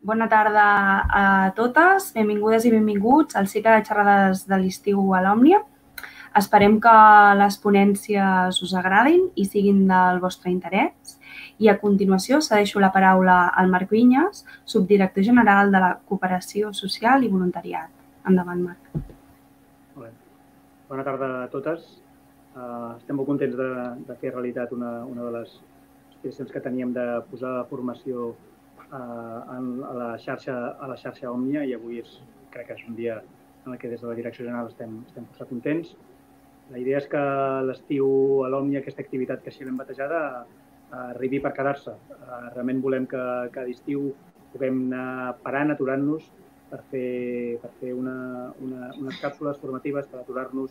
Bona tarda a totes, benvingudes i benvinguts al cicle de xerrades de l'estiu a l'Òmnia. Esperem que les ponències us agradin i siguin del vostre interès. I a continuació cedeixo la paraula al Marc Vinyes, subdirector general de la Cooperació Social i Voluntariat. Endavant, Marc. Bona tarda a totes. Estem molt contents de fer realitat una de les aspiracions que teníem de posar formació a la xarxa Òmnia, i avui crec que és un dia en què des de la Direcció General estem força contents. La idea és que l'estiu a l'Òmnia, aquesta activitat que així l'hem batejada, arribi per quedar-se. Realment volem que cada estiu puguem anar parant, aturant-nos per fer unes càpsules formatives, per aturar-nos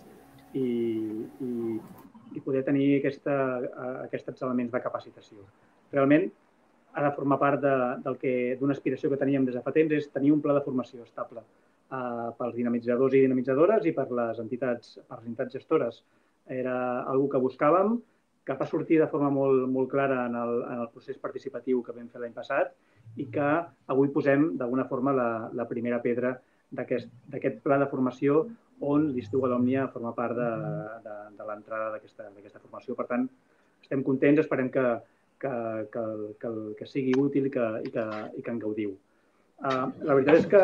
i poder tenir aquests elements de capacitació. Realment ha de formar part d'una aspiració que teníem des de fa temps, és tenir un pla de formació estable pels dinamitzadors i dinamitzadores i per les entitats gestores. Era una cosa que buscàvem, que va sortir de forma molt clara en el procés participatiu que vam fer l'any passat i que avui posem d'alguna forma la primera pedra d'aquest pla de formació on l'estiu a l'Òmnia forma part de l'entrada d'aquesta formació. Per tant, estem contents, esperem que sigui útil i que en gaudiu. La veritat és que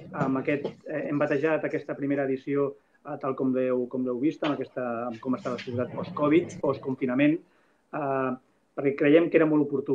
hem batejat aquesta primera edició tal com l'heu vist, amb com està la societat post-Covid, post-confinament, perquè creiem que era molt oportú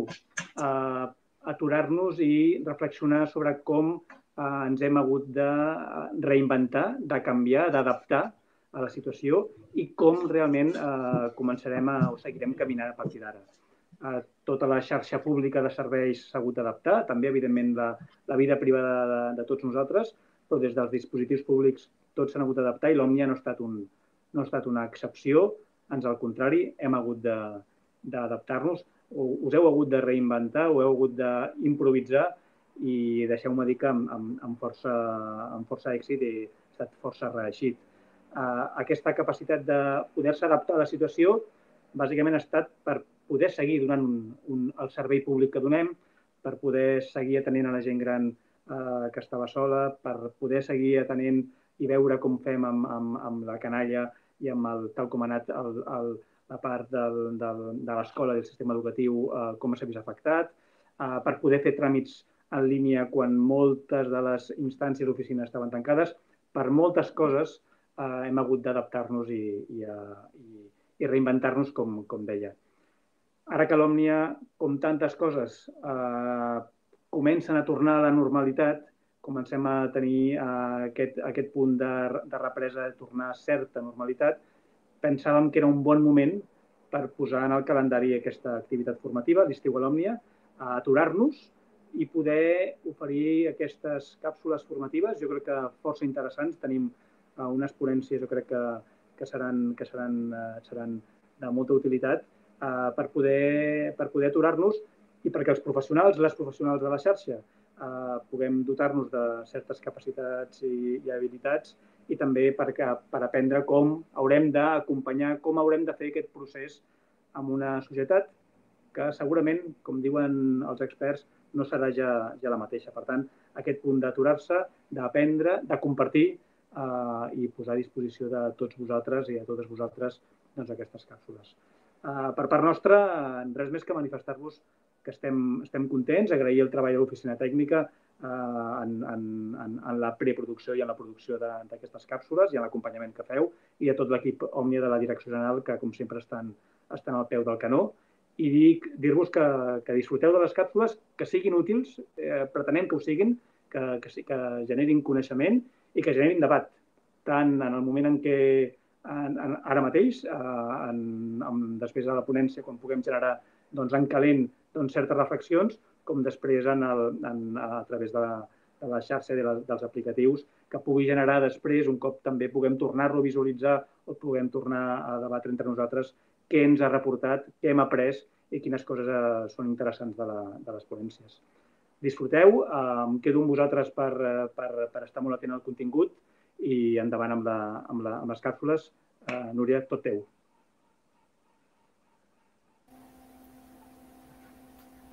aturar-nos i reflexionar sobre com ens hem hagut de reinventar, de canviar, d'adaptar a la situació i com realment començarem o seguirem caminant a partir d'ara. Tota la xarxa pública de serveis s'ha hagut d'adaptar, també, evidentment, la vida privada de tots nosaltres, però des dels dispositius públics tots s'han hagut d'adaptar i l'Òmnia no ha estat una excepció, ans al contrari, hem hagut d'adaptar-nos, us heu hagut de reinventar, ho heu hagut d'improvisar i deixeu-me dir que amb força èxit i ha estat força reeixit. Aquesta capacitat de poder-se adaptar a la situació bàsicament ha estat per poder seguir donant el servei públic que donem, per poder seguir atenent a la gent gran que estava sola, per poder seguir atenent i veure com fem amb la canalla i amb tal com ha anat la part de l'escola i del sistema educatiu, com s'ha vist afectat, per poder fer tràmits en línia quan moltes de les instàncies d'oficina estaven tancades. Per moltes coses hem hagut d'adaptar-nos i reinventar-nos, com deia. Ara que l'Òmnia, com tantes coses, comencen a tornar a la normalitat, comencem a tenir aquest punt de represa, de tornar a certa normalitat, pensàvem que era un bon moment per posar en el calendari aquesta activitat formativa, l'estiu a l'Òmnia, aturar-nos i poder oferir aquestes càpsules formatives, jo crec que força interessants. Tenim unes ponències, jo crec que seran de molta utilitat per poder aturar-nos i perquè els professionals, les professionals de la xarxa, puguem dotar-nos de certes capacitats i habilitats i també per aprendre com haurem d'acompanyar, com haurem de fer aquest procés amb una societat que segurament, com diuen els experts, no serà ja la mateixa. Per tant, aquest punt d'aturar-se, d'aprendre, de compartir i posar a disposició de tots vosaltres i a totes vosaltres aquestes càpsules. Per part nostra, res més que manifestar-vos que estem contents, agrair el treball de l'oficina tècnica en la preproducció i en la producció d'aquestes càpsules i en l'acompanyament que feu i a tot l'equip Òmnia de la Direcció General que, com sempre, estan al peu del canó. I dir-vos que disfruteu de les càpsules, que siguin útils, pretenem que ho siguin, que generin coneixement i que generin debat, tant en el moment en què ara mateix, després de la ponència, quan puguem generar en calent certes reflexions, com després a través de la xarxa i dels aplicatius, que pugui generar després, un cop també puguem tornar-lo a visualitzar o puguem tornar a debatre entre nosaltres què ens ha reportat, què hem après i quines coses són interessants de les ponències. Disfruteu, em quedo amb vosaltres per estar molt atent al contingut i endavant amb les càpsules. Núria, tot teu.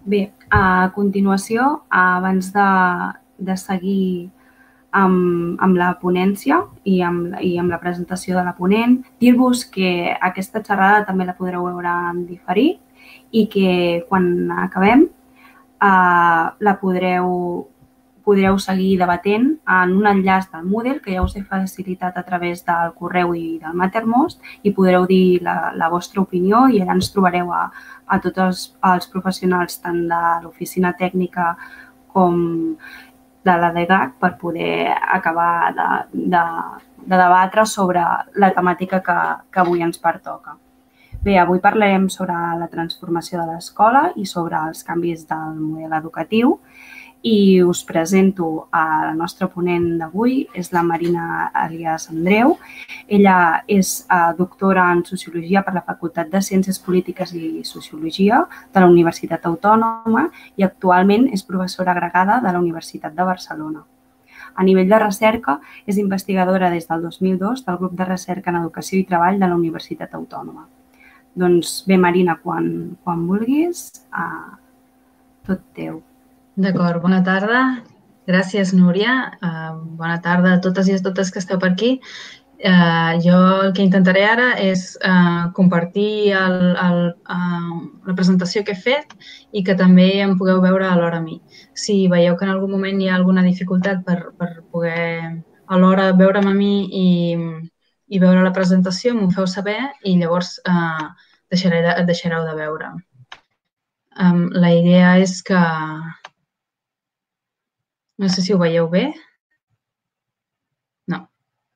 Bé, a continuació, abans de seguir amb la ponència i amb la presentació de la ponent, dir-vos que aquesta xerrada també la podreu veure en diferit i que quan acabem la podreu seguir debatent en un enllaç del Moodle que ja us he facilitat a través del correu i del Mattermost i podreu dir la vostra opinió i allà ens trobareu a tots els professionals tant de l'oficina tècnica com de la DGAC per poder acabar de debatre sobre la temàtica que avui ens pertoca. Bé, avui parlarem sobre la transformació de l'escola i sobre els canvis del model educatiu i us presento a la nostra ponent d'avui, és la Marina Elias Andreu. Ella és doctora en Sociologia per la Facultat de Ciències Polítiques i Sociologia de la Universitat Autònoma i actualment és professora agregada de la Universitat de Barcelona. A nivell de recerca, és investigadora des del 2002 del grup de recerca en educació i treball de la Universitat Autònoma. Doncs bé, Marina, quan vulguis, tot teu. D'acord, bona tarda. Gràcies, Núria. Bona tarda a totes i a totes que esteu per aquí. Jo el que intentaré ara és compartir la presentació que he fet i que també em pugueu veure alhora a mi. Si veieu que en algun moment hi ha alguna dificultat per poder alhora veure'm a mi i veure la presentació, m'ho feu saber i llavors deixareu de veure. La idea és que... No sé si ho veieu bé. No.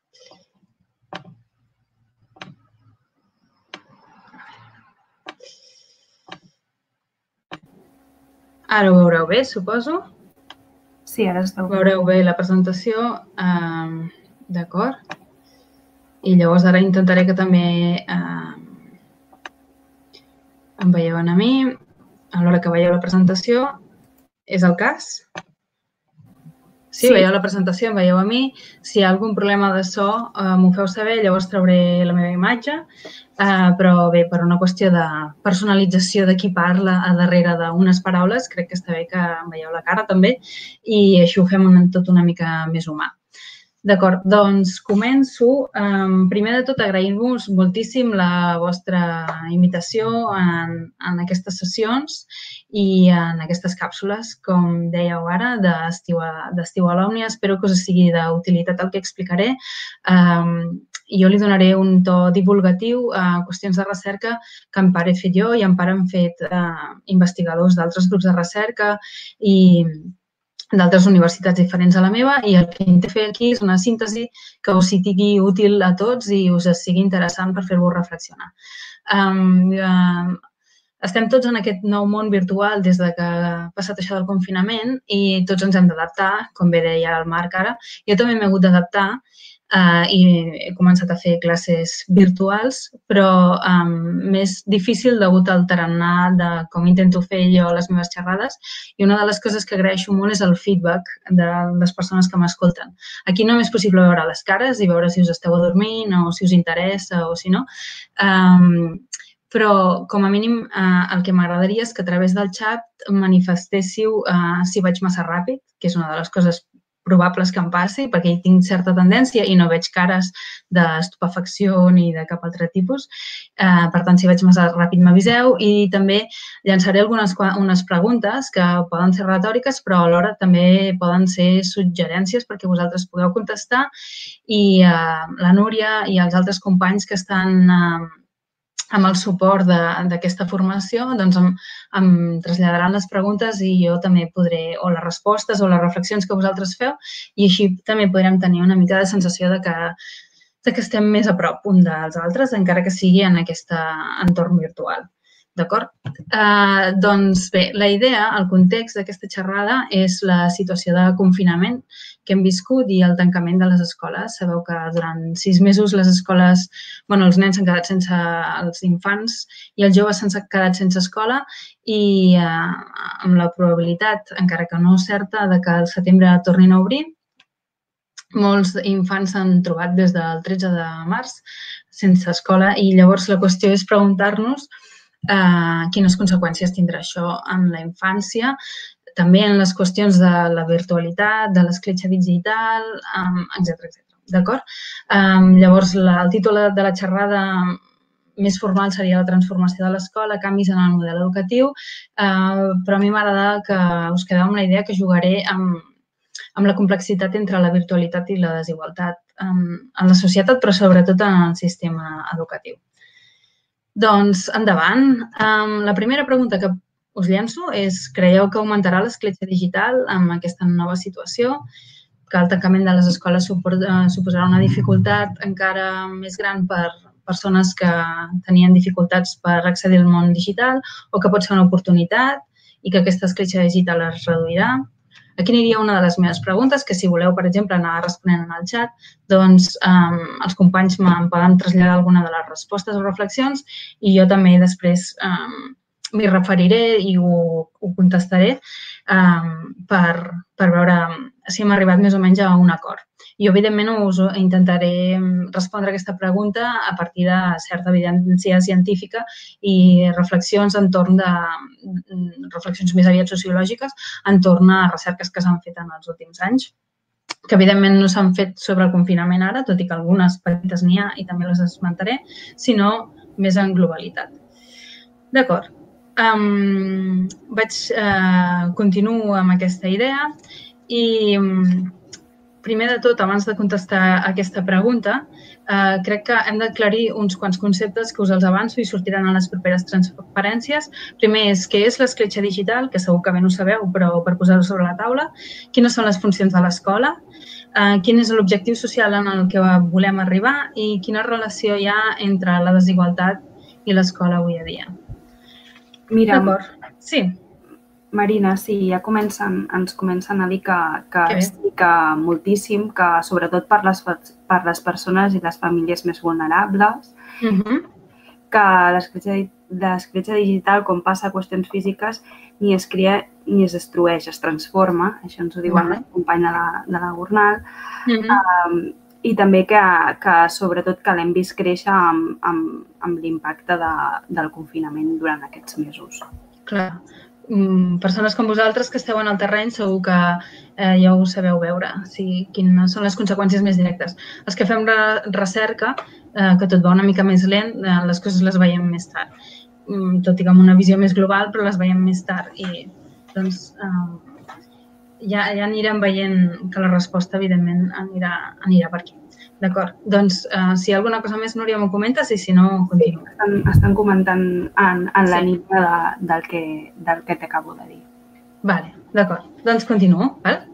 Ara ho veureu bé, suposo. Sí, ara esteu bé. Veureu bé la presentació. D'acord. I llavors ara intentaré que també em veieu a mi. A l'hora que veieu la presentació, és el cas? Sí, veieu la presentació, em veieu a mi. Si hi ha algun problema de so, m'ho feu saber, llavors trauré la meva imatge. Però bé, per una qüestió de personalització de qui parla a darrere d'unes paraules, crec que està bé que em veieu la cara també i així ho fem tot una mica més humà. D'acord, doncs començo. Primer de tot, agrair-vos moltíssim la vostra invitació en aquestes sessions i en aquestes càpsules, com dèieu ara, d'estiu a l'Òmnia. Espero que us sigui d'utilitat el que explicaré. Jo li donaré un to divulgatiu a qüestions de recerca que en part he fet jo i en part han fet investigadors d'altres grups de recerca i d'altres universitats diferents a la meva i el que intento fer aquí és una síntesi que us sigui útil a tots i us sigui interessant per fer-vos reflexionar. Estem tots en aquest nou món virtual des que ha passat això del confinament i tots ens hem d'adaptar, com bé deia el Marc ara. Jo també m'he hagut d'adaptar i he començat a fer classes virtuals, però més difícil degut al tarannà de com intento fer jo les meves xerrades. I una de les coses que agraeixo molt és el feedback de les persones que m'escolten. Aquí no és possible veure les cares i veure si us esteu adormint o si us interessa o si no. Però, com a mínim, el que m'agradaria és que a través del xat manifestéssiu si vaig massa ràpid, que és una de les coses probables que em passi, perquè hi tinc certa tendència i no veig cares d'estupefacció ni de cap altre tipus. Per tant, si vaig massa ràpid m'aviseu i també llançaré unes preguntes que poden ser retòriques, però alhora també poden ser suggerències perquè vosaltres pugueu contestar i la Núria i els altres companys que estan amb el suport d'aquesta formació, doncs em traslladaran les preguntes i jo també podré, o les respostes o les reflexions que vosaltres feu, i així també podrem tenir una mica de sensació de que estem més a prop un dels altres, encara que sigui en aquest entorn virtual. D'acord? Doncs bé, la idea, el context d'aquesta xerrada és la situació de confinament que hem viscut i el tancament de les escoles. Sabeu que durant 6 mesos les escoles, els nens s'han quedat sense, els infants i els joves s'han quedat sense escola i amb la probabilitat, encara que no certa, de que al setembre tornin a obrir. Molts infants s'han trobat des del 13 de març sense escola i llavors la qüestió és preguntar-nos quines conseqüències tindrà això en la infància, també en les qüestions de la virtualitat, de l'escletxa digital, etc. D'acord? Llavors, el títol de la xerrada més formal seria la transformació de l'escola, canvis en el model educatiu, però a mi m'agrada que us quedeu amb la idea que jugaré amb la complexitat entre la virtualitat i la desigualtat en la societat, però sobretot en el sistema educatiu. Doncs, endavant. La primera pregunta que us llenço és: creieu que augmentarà l'escletxa digital amb aquesta nova situació? Que el tancament de les escoles suposarà una dificultat encara més gran per persones que tenien dificultats per accedir al món digital o que pot ser una oportunitat i que aquesta escletxa digital es reduirà? Aquí aniria una de les meves preguntes, que si voleu, per exemple, anar responent en el xat, doncs els companys em poden traslladar alguna de les respostes o reflexions i jo també després m'hi referiré i ho contestaré per veure si hem arribat més o menys a un acord. Jo, evidentment, us intentaré respondre aquesta pregunta a partir de certa evidència científica i reflexions entorn de reflexions més aviat sociològiques entorn a recerques que s'han fet en els últims anys, que evidentment no s'han fet sobre el confinament ara, tot i que algunes petites n'hi ha i també les esmentaré, sinó més en globalitat. D'acord. Continuo amb aquesta idea i primer de tot, abans de contestar aquesta pregunta, crec que hem d'aclarir uns quants conceptes que us els avanço i sortiran a les properes transparències. Primer és què és l'escletxa digital, que segur que bé no ho sabeu, però per posar-ho sobre la taula. Quines són les funcions de l'escola? Quin és l'objectiu social en el que volem arribar i quina relació hi ha entre la desigualtat i l'escola avui a dia? Mira, sí. Marina, sí, ja ens comencen a dir que explica moltíssim, que sobretot per les persones i les famílies més vulnerables, que l'escletxa digital, com passa a qüestions físiques, ni es crea ni es destrueix, es transforma, això ens ho diu el company de la Gornal, i també que sobretot que l'hem vist créixer amb l'impacte del confinament durant aquests mesos. Clar. Persones com vosaltres que esteu en el terreny segur que ja ho sabeu veure, quines són les conseqüències més directes. Els que fem recerca, que tot va una mica més lent, les coses les veiem més tard. Tot i que amb una visió més global, però les veiem més tard. I doncs ja anirem veient que la resposta, evidentment, anirà per aquí. D'acord. Doncs, si hi ha alguna cosa més, Núria, m'ho comentes i si no, continuo. Estan comentant en la línia del que t'acabo de dir. Vale, d'acord. Doncs continuo.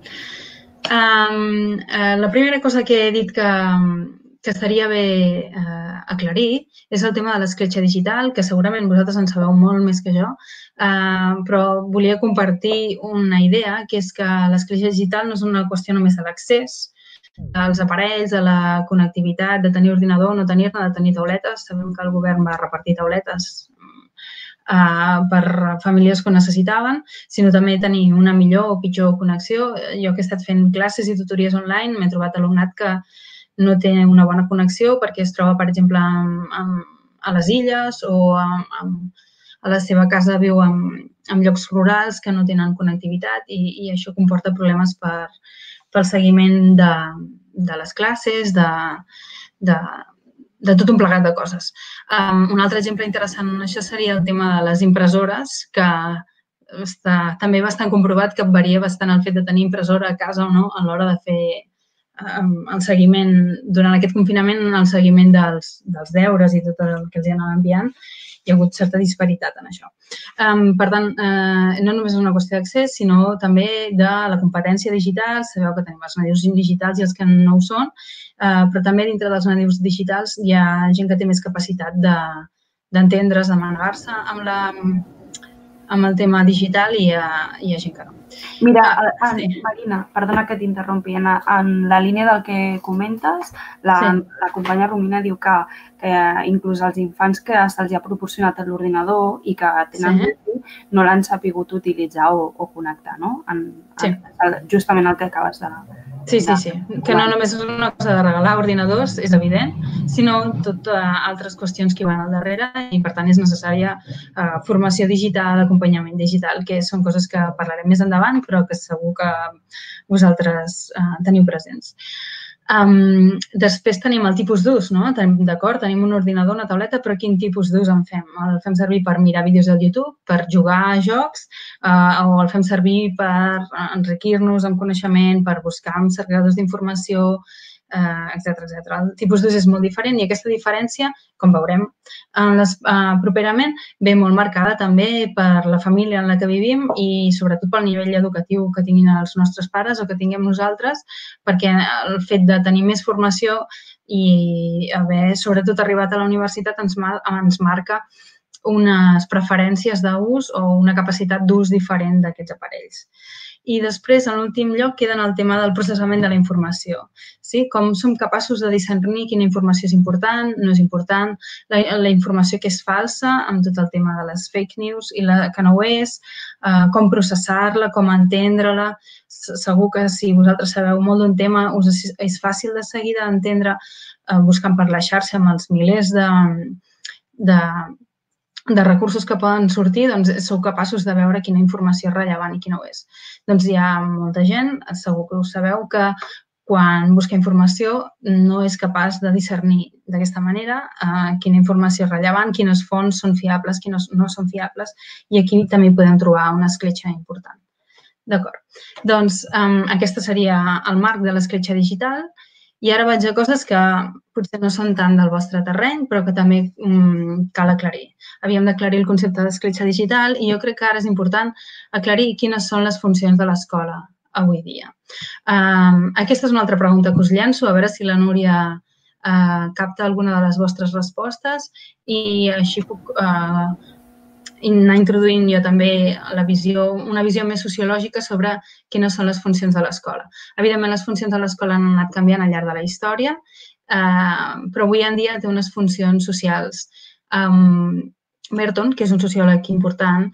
La primera cosa que he dit que estaria bé aclarir és el tema de l'escletxa digital, que segurament vosaltres en sabeu molt més que jo, però volia compartir una idea, que és que l'escletxa digital no és una qüestió només de l'accés als aparells, a la connectivitat, de tenir ordinador o no tenir-ne, de tenir tauletes. Sabem que el govern va repartir tauletes per famílies que ho necessitaven, sinó també tenir una millor o pitjor connexió. Jo que he estat fent classes i tutories online m'he trobat alumnat que no té una bona connexió perquè es troba, per exemple, a les illes o a la seva casa viu en llocs rurals que no tenen connectivitat i això comporta problemes pel seguiment de les classes, de tot un plegat de coses. Un altre exemple interessant en això seria el tema de les impressores, que està també bastant comprovat que varia bastant el fet de tenir impressora a casa o no a l'hora de fer el seguiment, durant aquest confinament, el seguiment dels deures i tot el que els anava enviant. Hi ha hagut certa disparitat en això. Per tant, no només és una qüestió d'accés, sinó també de la competència digital. Sabeu que tenim els nadius digitals i els que no ho són, però també dintre dels nadius digitals hi ha gent que té més capacitat d'entendre's, de manegar-se amb el tema digital i hi ha gent que no. Mira, Marina, perdona que t'interrompi, en la línia del que comentes, la companya Romina diu que inclús els infants que se'ls ha proporcionat l'ordinador i que tenen wifi no l'han sapigut utilitzar o connectar, no? Justament el que acabes Sí, que no només és una cosa de regalar ordinadors, és evident, sinó altres qüestions que van al darrere i, per tant, és necessària formació digital, acompanyament digital, que són coses que parlarem més endavant, però que segur que vosaltres teniu presents. Després tenim el tipus d'ús, no? D'acord, tenim un ordinador, una tauleta, però quin tipus d'ús en fem? El fem servir per mirar vídeos de YouTube, per jugar a jocs, o el fem servir per enriquir-nos en coneixement, per buscar en cercadors d'informació, etc. El tipus d'ús és molt diferent i aquesta diferència, com veurem properament, ve molt marcada també per la família en la que vivim i sobretot pel nivell educatiu que tinguin els nostres pares o que tinguem nosaltres, perquè el fet de tenir més formació i haver sobretot arribat a la universitat ens marca unes preferències d'ús o una capacitat d'ús diferent d'aquests aparells. I després, en l'últim lloc, queda el tema del processament de la informació. Com som capaços de discernir quina informació és important, no és important, la informació que és falsa, amb tot el tema de les fake news i la que no ho és, com processar-la, com entendre-la. Segur que si vosaltres sabeu molt d'un tema, us és fàcil de seguida entendre buscant per la xarxa amb els milers de recursos que poden sortir, doncs sou capaços de veure quina informació és rellevant i quina no és. Doncs hi ha molta gent, segur que ho sabeu, que quan busca informació no és capaç de discernir d'aquesta manera quina informació és rellevant, quines fonts són fiables, quines no són fiables, i aquí també podem trobar una escletxa important. D'acord. Doncs aquesta seria el marc de l'escletxa digital. I ara vaig a coses que potser no són tant del vostre terreny, però que també cal aclarir. Havíem d'aclarir el concepte d'escletxa digital i jo crec que ara és important aclarir quines són les funcions de l'escola avui dia. Aquesta és una altra pregunta que us llenço, a veure si la Núria capta alguna de les vostres respostes i així puc anar introduint jo també una visió més sociològica sobre quines són les funcions de l'escola. Evidentment, les funcions de l'escola han anat canviant al llarg de la història, però avui en dia té unes funcions socials. Merton, que és un sociòleg important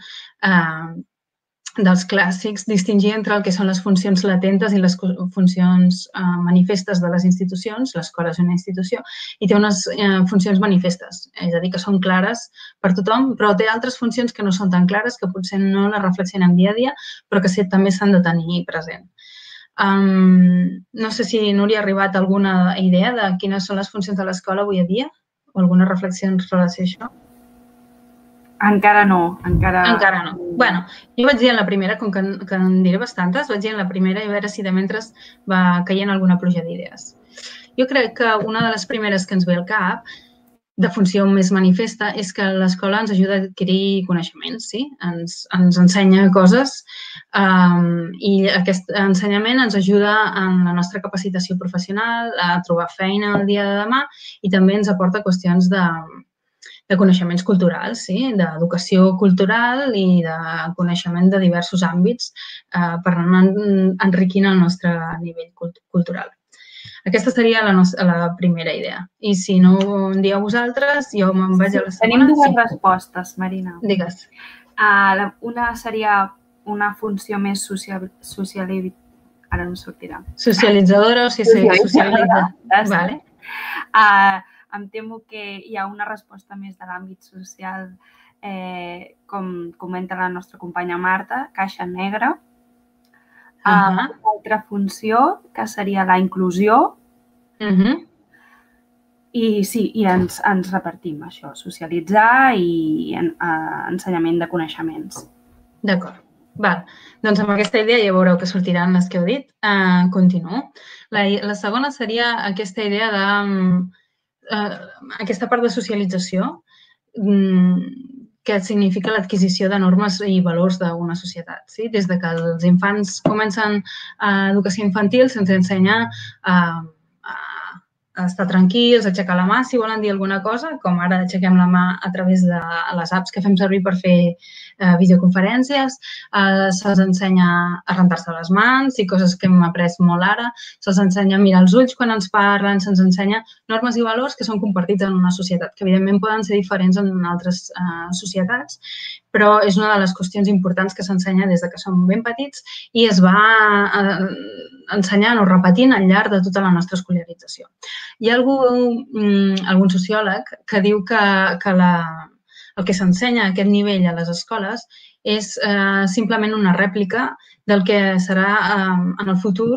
dels clàssics, distingia entre el que són les funcions latentes i les funcions manifestes de les institucions. L'escola és una institució i té unes funcions manifestes, és a dir, que són clares per tothom, però té altres funcions que no són tan clares, que potser no les reflexionem dia a dia, però que també s'han de tenir present. No sé si Núria ha arribat a alguna idea de quines són les funcions de l'escola avui a dia o alguna reflexió en relació a això. Encara no. Encara no. Bé, jo vaig dir en la primera, com que en diré bastantes, vaig dir en la primera i a veure si de mentre va caient alguna pluja d'idees. Jo crec que una de les primeres que ens ve al cap, de funció més manifesta, és que l'escola ens ajuda a adquirir coneixements, sí? Ens ensenya coses i aquest ensenyament ens ajuda en la nostra capacitació professional, a trobar feina el dia de demà i també ens aporta qüestions de coneixements culturals, d'educació cultural i de coneixement de diversos àmbits per anar enriquint el nostre nivell cultural. Aquesta seria la primera idea. I si no em dieu vosaltres, jo me'n vaig a la segona. Tenim dues respostes, Marina. Digues. Una seria una funció més socialitzadora. Ara no sortirà. Socialitzadora o socialitzadora. Vale. Em temo que hi ha una resposta més de l'àmbit social, com comenta la nostra companya Marta, caixa negra. Una altra funció, que seria la inclusió. I sí, ens repartim això, socialitzar i ensenyament de coneixements. D'acord. Doncs amb aquesta idea ja veureu que sortiran les que heu dit. Continuo. La segona seria aquesta idea de aquesta part de socialització que significa l'adquisició de normes i valors d'una societat. Des que els infants comencen educació infantil se'ns ensenya a estar tranquils, aixecar la mà si volen dir alguna cosa, com ara aixequem la mà a través de les apps que fem servir per fer videoconferències, se'ls ensenya a rentar-se les mans i coses que hem après molt ara, se'ls ensenya a mirar els ulls quan ens parlen, se'ns ensenya normes i valors que són compartits en una societat, que evidentment poden ser diferents en altres societats, però és una de les qüestions importants que s'ensenya des que som ben petits i es va ensenyant o repetint al llarg de tota la nostra escolarització. Hi ha algun sociòleg que diu que el que s'ensenya a aquest nivell a les escoles és simplement una rèplica del que serà en el futur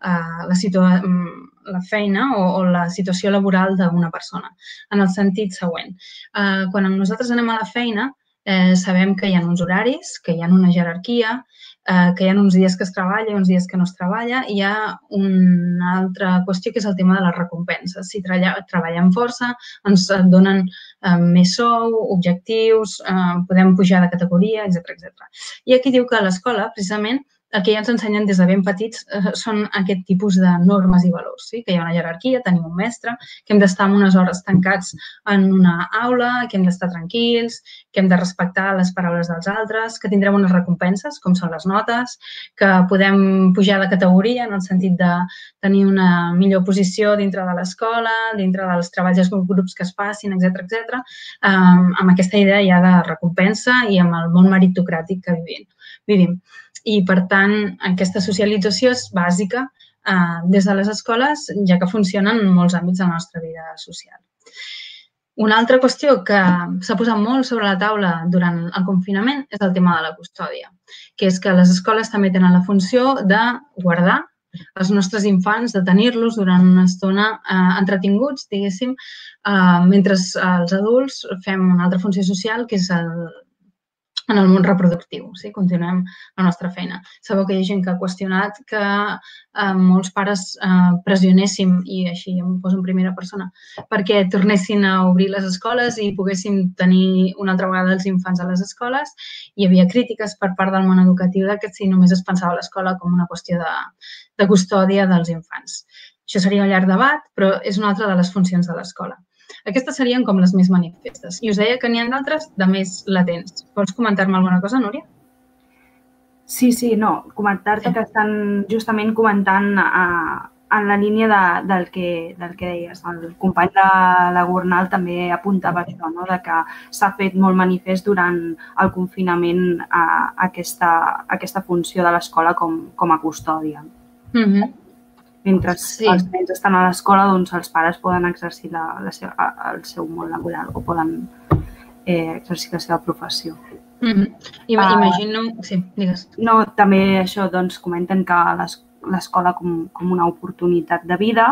la feina o la situació laboral d'una persona, en el sentit següent. Quan nosaltres anem a la feina, sabem que hi ha uns horaris, que hi ha una jerarquia, que hi ha uns dies que es treballa i uns dies que no es treballa. Hi ha una altra qüestió que és el tema de les recompenses. Si treballem força, ens donen més sou, objectius, podem pujar de categoria, etc. I aquí diu que a l'escola, precisament, el que ja ens ensenyen des de ben petits són aquest tipus de normes i valors, que hi ha una jerarquia, tenim un mestre, que hem d'estar unes hores tancats en una aula, que hem d'estar tranquils, que hem de respectar les paraules dels altres, que tindrem unes recompenses, com són les notes, que podem pujar de categoria en el sentit de tenir una millor posició dintre de l'escola, dintre dels treballs dels grups que es facin, etc. Amb aquesta idea ja de recompensa i amb el món meritocràtic que vivim. I, per tant, aquesta socialització és bàsica des de les escoles, ja que funcionen en molts àmbits de la nostra vida social. Una altra qüestió que s'ha posat molt sobre la taula durant el confinament és el tema de la custòdia, que és que les escoles també tenen la funció de guardar els nostres infants, de tenir-los durant una estona entretinguts, diguéssim, mentre els adults fem una altra funció social, que és en el món reproductiu, continuem la nostra feina. Sabeu que hi ha gent que ha qüestionat que molts pares pressionéssim, i així em poso en primera persona, perquè tornessin a obrir les escoles i poguéssim tenir una altra vegada els infants a les escoles. Hi havia crítiques per part del món educatiu que si només es pensava l'escola com una qüestió de custòdia dels infants. Això seria un llarg debat, però és una altra de les funcions de l'escola. Aquestes serien com les més manifestes. I us deia que n'hi ha d'altres de més latents. Vols comentar-me alguna cosa, Núria? Sí, no. Comentar-te que estan justament comentant en la línia del que deies. El company de la Gornal també apuntava això, de que s'ha fet molt manifest durant el confinament aquesta funció de l'escola com a custòdia. Mentre els nens estan a l'escola, doncs els pares poden exercir el seu món laboral o poden exercir la seva professió. Imagino... Sí, digues. No, també això, doncs, comenten que l'escola com una oportunitat de vida.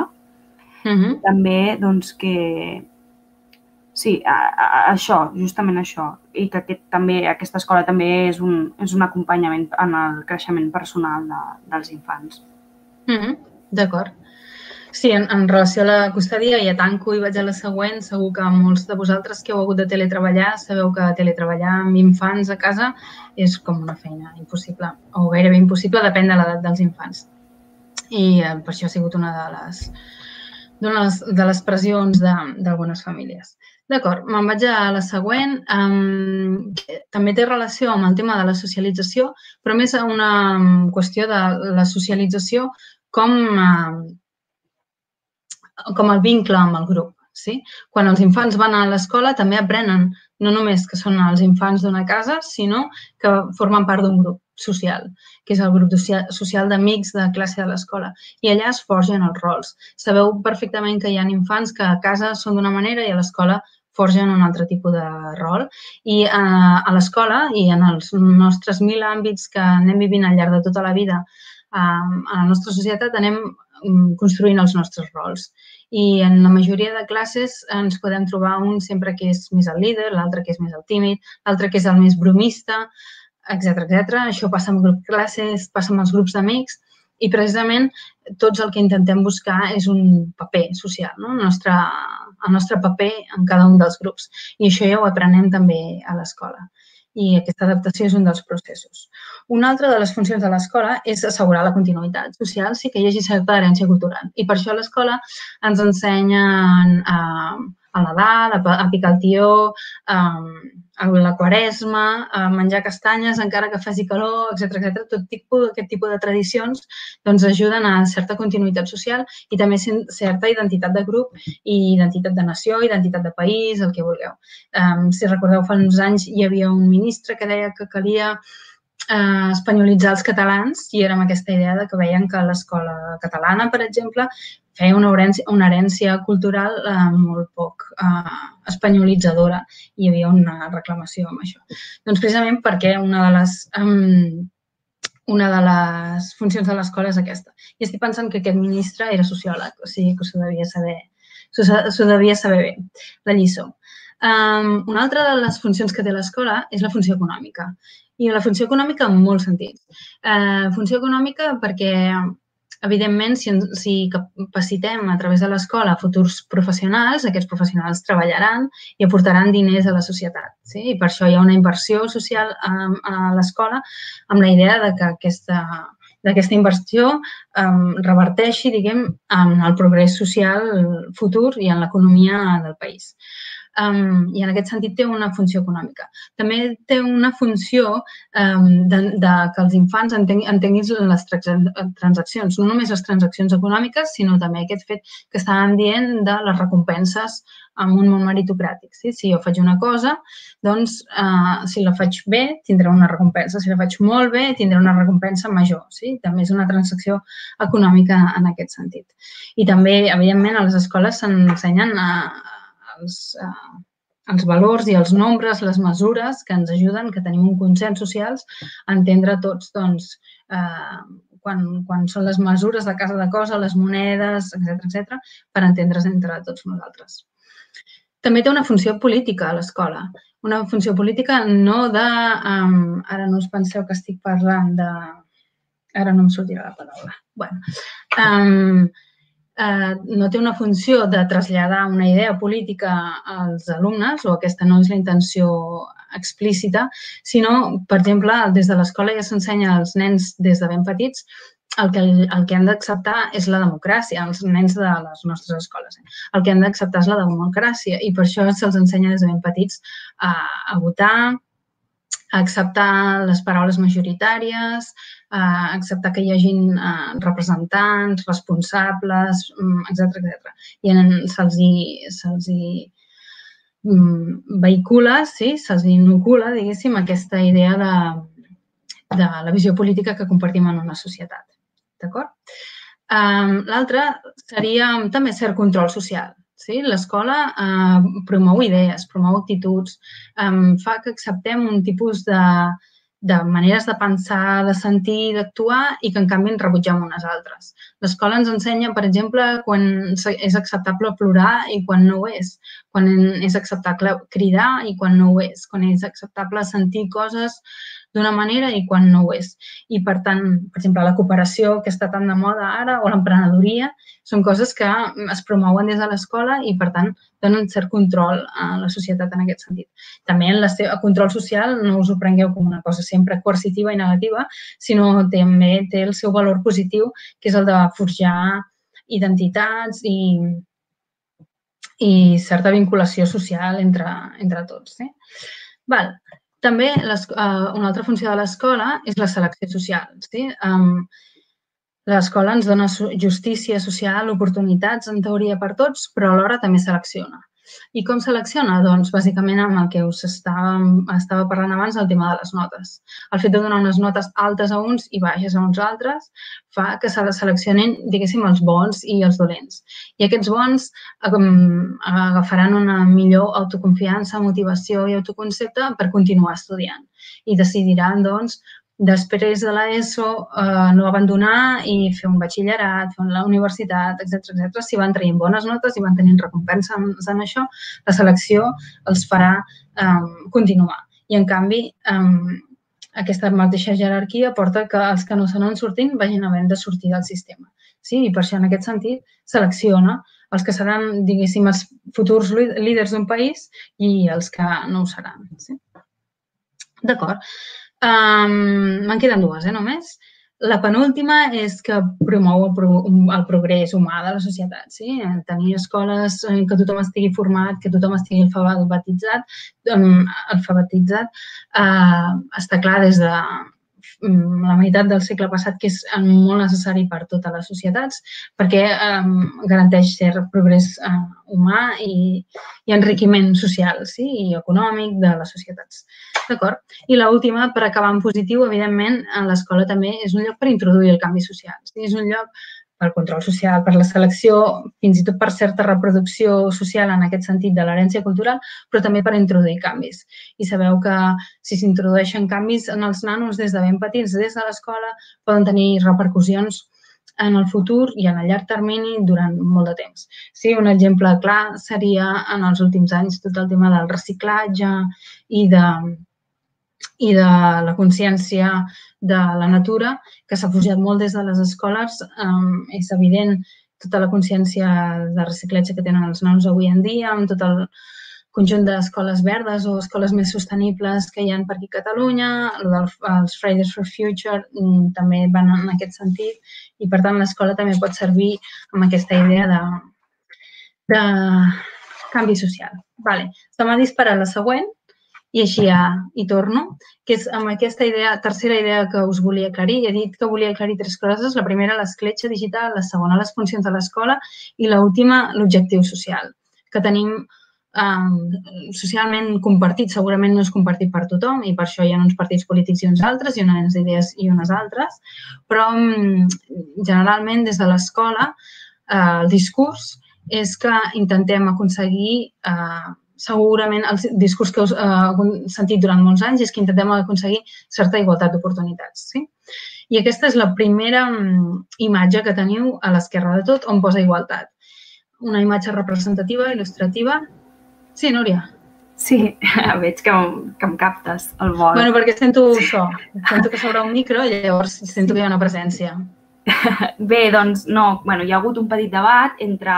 També, doncs, que... Sí, això, justament això. I que aquesta escola també és un acompanyament en el creixement personal dels infants. D'acord. Sí, en relació a la custòdia, ja tanco i vaig a la següent. Segur que molts de vosaltres que heu hagut de teletreballar sabeu que teletreballar amb infants a casa és com una feina impossible, o gairebé impossible, depèn de l'edat dels infants. I per això ha sigut una de les pressions d'algunes famílies. D'acord, me'n vaig a la següent. També té relació amb el tema de la socialització, però més a una qüestió de la socialització com el vincle amb el grup. Quan els infants van a l'escola també aprenen no només que són els infants d'una casa, sinó que formen part d'un grup social, que és el grup social d'amics de classe de l'escola. I allà es forgen els rols. Sabeu perfectament que hi ha infants que a casa són d'una manera i a l'escola forgen un altre tipus de rol. I a l'escola i en els nostres 1000 àmbits que anem vivint al llarg de tota la vida a la nostra societat anem construint els nostres rols. I en la majoria de classes ens podem trobar un sempre que és més el líder, l'altre que és més el tímid, l'altre que és el més bromista, etc. Això passa amb grups de classes, passa amb els grups d'amics i precisament tots el que intentem buscar és un paper social, el nostre paper en cada un dels grups. I això ja ho aprenem també a l'escola. I aquesta adaptació és un dels processos. Una altra de les funcions de l'escola és assegurar la continuïtat social, sí que hi hagi certa herència cultural. I per això a l'escola ens ensenyen a Nadal, a picar el tió, a la Quaresma, a menjar castanyes encara que faci calor, etc. Tot aquest tipus de tradicions ajuden a certa continuïtat social i també certa identitat de grup i identitat de nació, identitat de país, el que vulgueu. Si recordeu, fa uns anys hi havia un ministre que deia que calia espanyolitzar els catalans i era amb aquesta idea que veien que l'escola catalana, per exemple, feia una herència cultural molt poc espanyolitzadora i hi havia una reclamació amb això. Doncs precisament perquè una de les funcions de l'escola és aquesta. I estic pensant que aquest ministre era sociòleg, o sigui que s'ho devia saber bé, la lliçó. Una altra de les funcions que té l'escola és la funció econòmica. I la funció econòmica en molts sentits. Funció econòmica perquè, evidentment, si capacitem a través de l'escola futurs professionals, aquests professionals treballaran i aportaran diners a la societat. I per això hi ha una inversió social a l'escola amb la idea que aquesta inversió reverteixi, diguem, en el progrés social futur i en l'economia del país. I en aquest sentit té una funció econòmica. També té una funció que els infants entenguin les transaccions, no només les transaccions econòmiques, sinó també aquest fet que estàvem dient de les recompenses en un món meritocràtic. Si jo faig una cosa, doncs, si la faig bé, tindré una recompensa. Si la faig molt bé, tindré una recompensa major. També és una transacció econòmica en aquest sentit. I també, evidentment, a les escoles s'ensenyen els valors i els nombres, les mesures que ens ajuden, que tenim un consens social, a entendre tots, doncs, quan són les mesures de casa de cosa, les monedes, etc., per entendre's entre tots nosaltres. També té una funció política a l'escola. Una funció política no de... Ara no us penseu que estic parlant de... Ara no em sortirà la paraula. Bé, no té una funció de traslladar una idea política als alumnes, o aquesta no és la intenció explícita, sinó, per exemple, des de l'escola ja s'ensenya als nens des de ben petits el que han d'acceptar és la democràcia, els nens de les nostres escoles. El que han d'acceptar és la democràcia i per això se'ls ensenya des de ben petits a votar, a acceptar les paraules majoritàries, a acceptar que hi hagin representants, responsables, etc. I se'ls vehicula, se'ls inocula, diguéssim, aquesta idea de la visió política que compartim en una societat. D'acord? L'altre seria també cert control social. L'escola promou idees, promou actituds, fa que acceptem un tipus de maneres de pensar, de sentir, d'actuar i que, en canvi, en rebutgem unes altres. L'escola ens ensenya, per exemple, quan és acceptable plorar i quan no ho és, quan és acceptable cridar i quan no ho és, quan és acceptable sentir coses d'una manera i quan no ho és. I, per tant, per exemple, la cooperació, que està tan de moda ara, o l'emprenedoria, són coses que es promouen des de l'escola i, per tant, donen cert control a la societat en aquest sentit. També el control social no us ho prengueu com una cosa sempre coercitiva i negativa, sinó també té el seu valor positiu, que és el de forjar identitats i certa vinculació social entre tots. També una altra funció de l'escola és la selecció social. L'escola ens dona justícia social, oportunitats, en teoria, per tots, però alhora també selecciona. I com selecciona? Doncs, bàsicament, amb el que us estava parlant abans, el tema de les notes. El fet de donar unes notes altes a uns i baixes a uns altres fa que se seleccionin, diguéssim, els bons i els dolents. I aquests bons agafaran una millor autoconfiança, motivació i autoconcepte per continuar estudiant. I decidiran, doncs, després de l'ESO, no abandonar i fer un batxillerat, fer la universitat, etc. Si van traient bones notes i van tenint recompenses en això, la selecció els farà continuar. I, en canvi, aquesta mateixa jerarquia porta que els que no se n'han sortit vagin havent de sortir del sistema. I per això, en aquest sentit, selecciona els que seran, diguéssim, els futurs líders d'un país i els que no ho seran. D'acord. Me'n queden dues, només. La penúltima és que promou el progrés humà de la societat. Tenir escoles que tothom estigui format, que tothom estigui alfabetitzat, està clar des de la meitat del segle passat que és molt necessari per totes les societats perquè garanteix cert progrés humà i enriquiment social i econòmic de les societats. D'acord. I l'última, per acabar en positiu, evidentment, l'escola també és un lloc per introduir el canvi social. És un lloc pel control social, per la selecció, fins i tot per certa reproducció social en aquest sentit de l'herència cultural, però també per introduir canvis. I sabeu que si s'introdueixen canvis en els nanos des de ben petits, des de l'escola, poden tenir repercussions en el futur i en el llarg termini durant molt de temps. Sí, un exemple clar seria en els últims anys tot el tema del reciclatge i de la consciència de la natura, que s'ha pujat molt des de les escoles. És evident tota la consciència de reciclatge que tenen els nanos avui en dia, amb tot el conjunt d'escoles verdes o escoles més sostenibles que hi ha per aquí a Catalunya. Els Fridays for Future també van en aquest sentit i, per tant, l'escola també pot servir amb aquesta idea de canvi social. Se m'ha disparat la següent i així ja hi torno, que és amb aquesta tercera idea que us volia aclarir. He dit que volia aclarir 3 coses. La primera, l'escletxa digital, la segona, les funcions de l'escola i l'última, l'objectiu social, que tenim socialment compartit. Segurament no és compartit per tothom i per això hi ha uns partits polítics i uns altres, i unes idees i unes altres, però generalment des de l'escola el discurs és que intentem aconseguir, segurament el discurs que heu sentit durant molts anys és que intentem aconseguir certa igualtat d'oportunitats. I aquesta és la primera imatge que teniu a l'esquerra de tot on posa igualtat. Una imatge representativa, il·lustrativa. Sí, Núria? Sí, veig que em captes el vol. Bueno, perquè sento so. Sento que s'obre un micro i llavors sento que hi ha una presència. Bé, doncs no, hi ha hagut un petit debat entre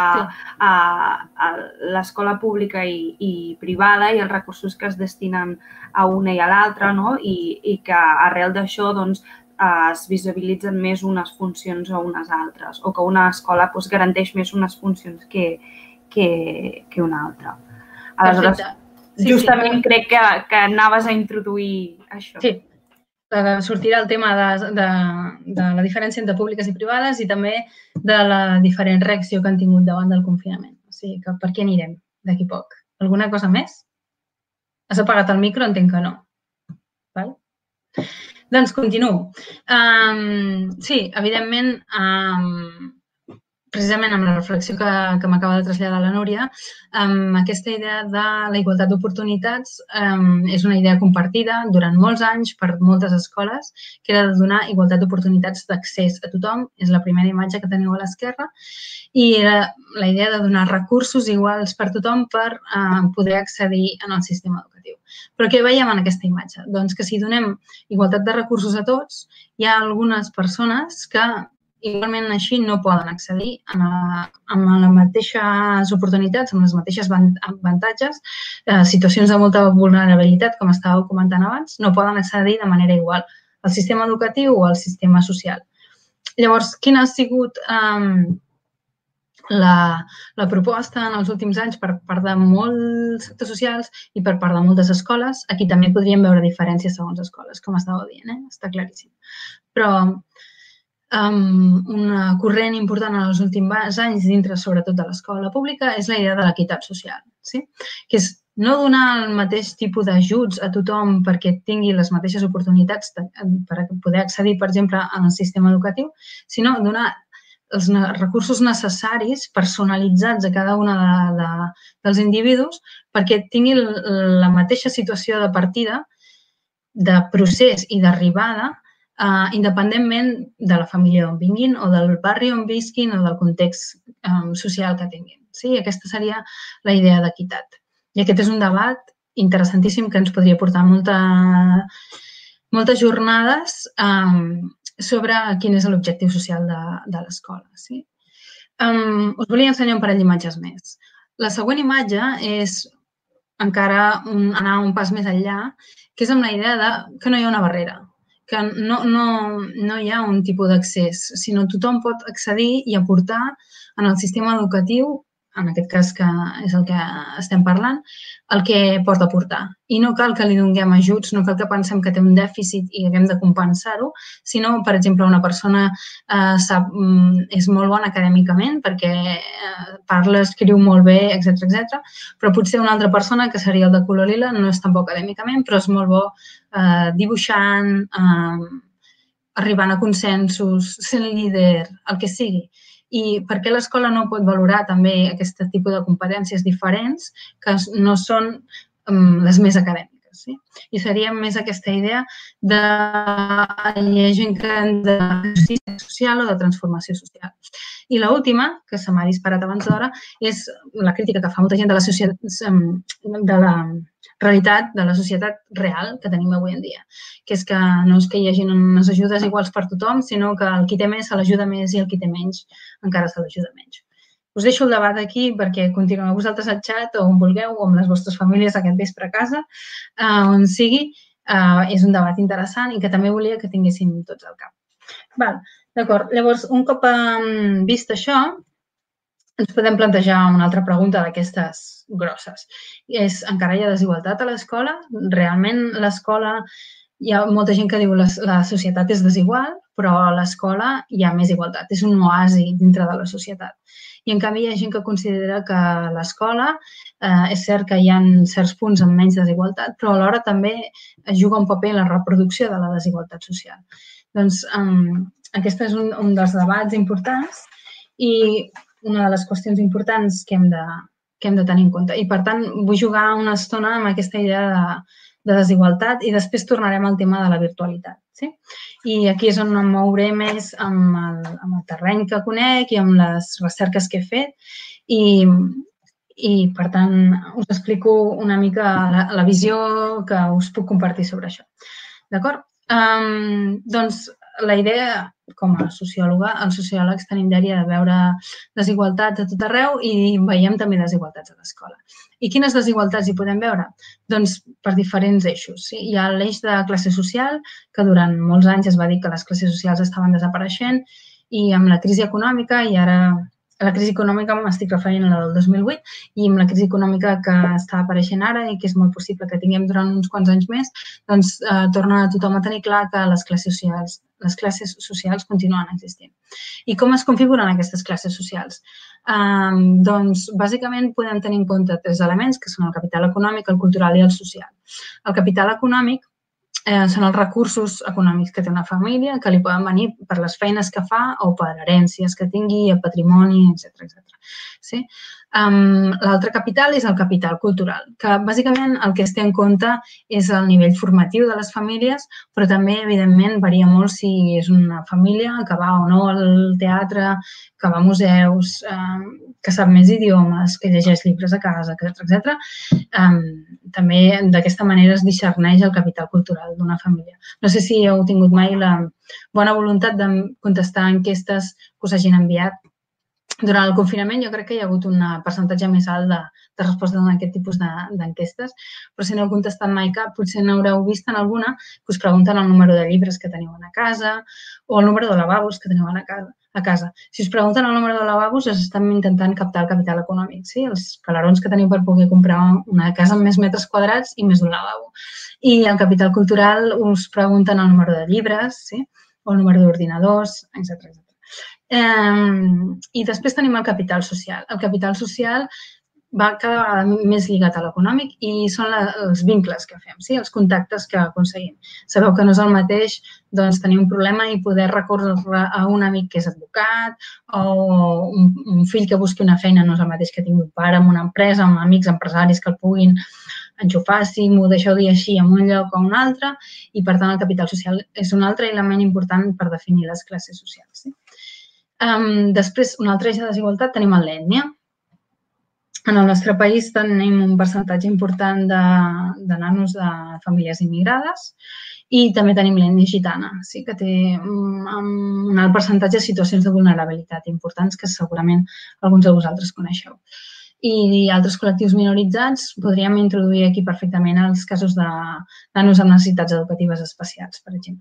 l'escola pública i privada i els recursos que es destinen a una i a l'altra, i que arrel d'això es visibilitzen més unes funcions o unes altres, o que una escola garanteix més unes funcions que una altra. Aleshores, justament crec que anaves a introduir això. Sí. Sortirà el tema de la diferència entre públiques i privades i també de la diferent reacció que han tingut davant del confinament. O sigui, que per què anirem d'aquí poc? Alguna cosa més? Has apagat el micro? Entenc que no. Doncs continuo. Sí, evidentment, precisament amb la reflexió que m'acaba de traslladar la Núria, aquesta idea de la igualtat d'oportunitats és una idea compartida durant molts anys per moltes escoles, que era de donar igualtat d'oportunitats d'accés a tothom. És la primera imatge que teniu a l'esquerra. I era la idea de donar recursos iguals per tothom per poder accedir en el sistema educatiu. Però què veiem en aquesta imatge? Doncs que si donem igualtat de recursos a tots, hi ha algunes persones que igualment així no poden accedir amb les mateixes oportunitats, amb les mateixes avantatges, situacions de molta vulnerabilitat, com estàveu comentant abans, no poden accedir de manera igual al sistema educatiu o al sistema social. Llavors, quina ha sigut la proposta en els últims anys per part de molts sectors socials i per part de moltes escoles? Aquí també podríem veure diferències segons escoles, com estàveu dient, està claríssim. Però un corrent important en els últims anys dintre, sobretot de l'escola pública, és la idea de l'equitat social, que és no donar el mateix tipus d'ajuts a tothom perquè tingui les mateixes oportunitats per poder accedir, per exemple, al sistema educatiu, sinó donar els recursos necessaris, personalitzats a cada un dels individus, perquè tinguin la mateixa situació de partida, de procés i d'arribada, independentment de la família on vinguin o del barri on visquin o del context social que tinguin. Aquesta seria la idea d'equitat. I aquest és un debat interessantíssim que ens podria portar moltes jornades sobre quin és l'objectiu social de l'escola. Us volia ensenyar un parell d'imatges més. La següent imatge és encara anar un pas més enllà, que és amb la idea que no hi ha una barrera, que no hi ha un tipus d'accés, sinó tothom pot accedir i aportar en el sistema educatiu en aquest cas que és el que estem parlant, el que pot aportar. I no cal que li donem ajuts, no cal que pensem que té un dèficit i haguem de compensar-ho, sinó, per exemple, una persona és molt bona acadèmicament perquè parla, escriu molt bé, etc. Però potser una altra persona, que seria el de color lila, no és tan bo acadèmicament, però és molt bo dibuixant, arribant a consensos, sent líder, el que sigui. I per què l'escola no pot valorar també aquest tipus de competències diferents que no són les més acadèmiques? Sí? I seria més aquesta idea de gent que de justícia social o de transformació social. I l'última, que se m'ha disparat abans d'hora, és la crítica que fa molta gent de la societat, de la realitat de la societat real que tenim avui en dia, que és que no és que hi hagi unes ajudes iguals per tothom, sinó que el qui té més se l'ajuda més i el qui té menys encara se l'ajuda menys. Us deixo el debat aquí perquè continueu vosaltres al xat o on vulgueu o amb les vostres famílies aquest vespre a casa, on sigui. És un debat interessant i que també volia que tinguéssim tots al cap. D'acord, llavors, un cop vist això, ens podem plantejar una altra pregunta d'aquestes grosses. Encara hi ha desigualtat a l'escola? Realment l'escola, hi ha molta gent que diu que la societat és desigual, però a l'escola hi ha més igualtat. És un oasi dintre de la societat. I en canvi hi ha gent que considera que a l'escola és cert que hi ha certs punts amb menys desigualtat, però alhora també juga un paper en la reproducció de la desigualtat social. Doncs aquest és un dels debats importants i una de les qüestions importants que hem de tenir en compte. I, per tant, vull jugar una estona amb aquesta idea de desigualtat i després tornarem al tema de la virtualitat. I aquí és on em mouré més amb el terreny que conec i amb les recerques que he fet i, per tant, us explico una mica la visió que us puc compartir sobre això. D'acord? Doncs la idea, com a sociòloga, els sociòlegs tenim d'àrea de veure desigualtats a tot arreu i veiem també desigualtats a l'escola. I quines desigualtats hi podem veure? Doncs per diferents eixos. Hi ha l'eix de classe social, que durant molts anys es va dir que les classes socials estaven desapareixent i amb la crisi econòmica, i ara la crisi econòmica m'estic referint a la del 2008, i amb la crisi econòmica que està apareixent ara i que és molt possible que tinguem durant uns quants anys més, doncs torna a tothom a tenir clar que les classes socials continuen existint. I com es configuren aquestes classes socials? Doncs, bàsicament, podem tenir en compte tres elements, que són el capital econòmic, el cultural i el social. El capital econòmic són els recursos econòmics que té una família, que li poden venir per les feines que fa o per herències que tingui, patrimoni, etc. L'altre capital és el capital cultural, que bàsicament el que es té en compte és el nivell formatiu de les famílies, però també, evidentment, varia molt si és una família que va o no al teatre, que va a museus, que sap més idiomes, que llegeix llibres a casa, etc. També d'aquesta manera es discerneix el capital cultural d'una família. No sé si heu tingut mai la bona voluntat de contestar enquestes que us hagin enviat. Durant el confinament jo crec que hi ha hagut un percentatge més alt de respostes en aquest tipus d'enquestes, però si no heu contestat mai cap, potser n'haureu vist en alguna que us pregunten el número de llibres que teniu a casa o el número de lavabos que teniu a casa. Si us pregunten el número de lavabos, us estan intentant captar el capital econòmic, els calarons que teniu per poder comprar una casa amb més metres quadrats i més d'un lavabo. I el capital cultural us pregunten el número de llibres o el número d'ordinadors, etc. I després tenim el capital social. El capital social va cada vegada més lligat a l'econòmic i són els vincles que fem, els contactes que aconseguim. Sabeu que no és el mateix tenir un problema i poder recórrer a un amic que és advocat o un fill que busqui una feina no és el mateix que tingui un pare en una empresa, amb amics empresaris que el puguin enxufar, si m'ho deixeu dir així, en un lloc o un altre, i per tant el capital social és un altre element important per definir les classes socials. Després, un altre eix de desigualtat, tenim l'ètnia. En el nostre país tenim un percentatge important de nanos de famílies immigrades i també tenim l'ètnia gitana, que té un alt percentatge de situacions de vulnerabilitat importants que segurament alguns de vosaltres coneixeu. I altres col·lectius minoritzats podríem introduir aquí perfectament els casos de nanos amb necessitats educatives especials, per exemple.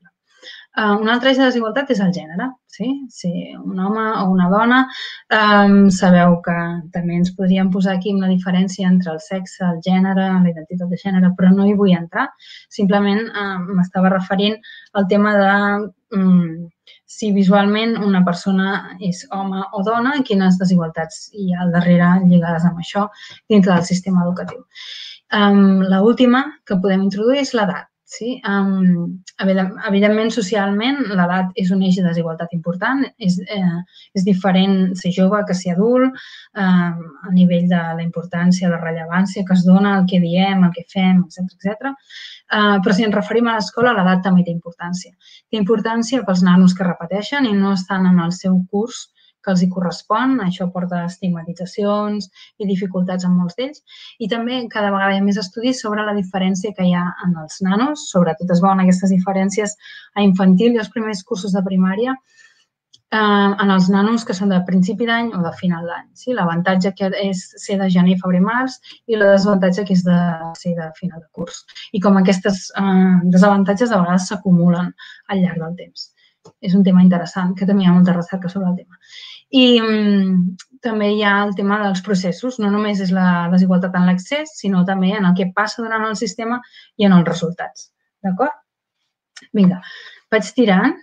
Un altre eix de desigualtat és el gènere. Si un home o una dona, sabeu que també ens podríem posar aquí una diferència entre el sexe, el gènere, la identitat de gènere, però no hi vull entrar. Simplement m'estava referint al tema de si visualment una persona és home o dona i quines desigualtats hi ha al darrere lligades amb això dintre del sistema educatiu. L'última que podem introduir és l'edat. Sí? Evidentment, socialment, l'edat és un eix de desigualtat important. És diferent ser jove que ser adult, a nivell de la importància, la rellevància que es dona, el que diem, el que fem, etc. Però si ens referim a l'escola, l'edat també té importància. Té importància pels nanos que repeteixen i no estan en el seu curs que els hi correspon. Això porta estigmatitzacions i dificultats en molts d'ells. I també cada vegada hi ha més estudis sobre la diferència que hi ha en els nanos. Sobretot es veuen aquestes diferències a infantil i als primers cursos de primària en els nanos que són de principi d'any o de final d'any. L'avantatge que és ser de gener, febrer, març i el desavantatge que és de ser de final de curs. I com aquestes desavantatges a vegades s'acumulen al llarg del temps. És un tema interessant, que també hi ha molta recerca sobre el tema. I també hi ha el tema dels processos. No només és la desigualtat en l'accés, sinó també en el que passa durant el sistema i en els resultats. D'acord? Vinga, vaig tirant.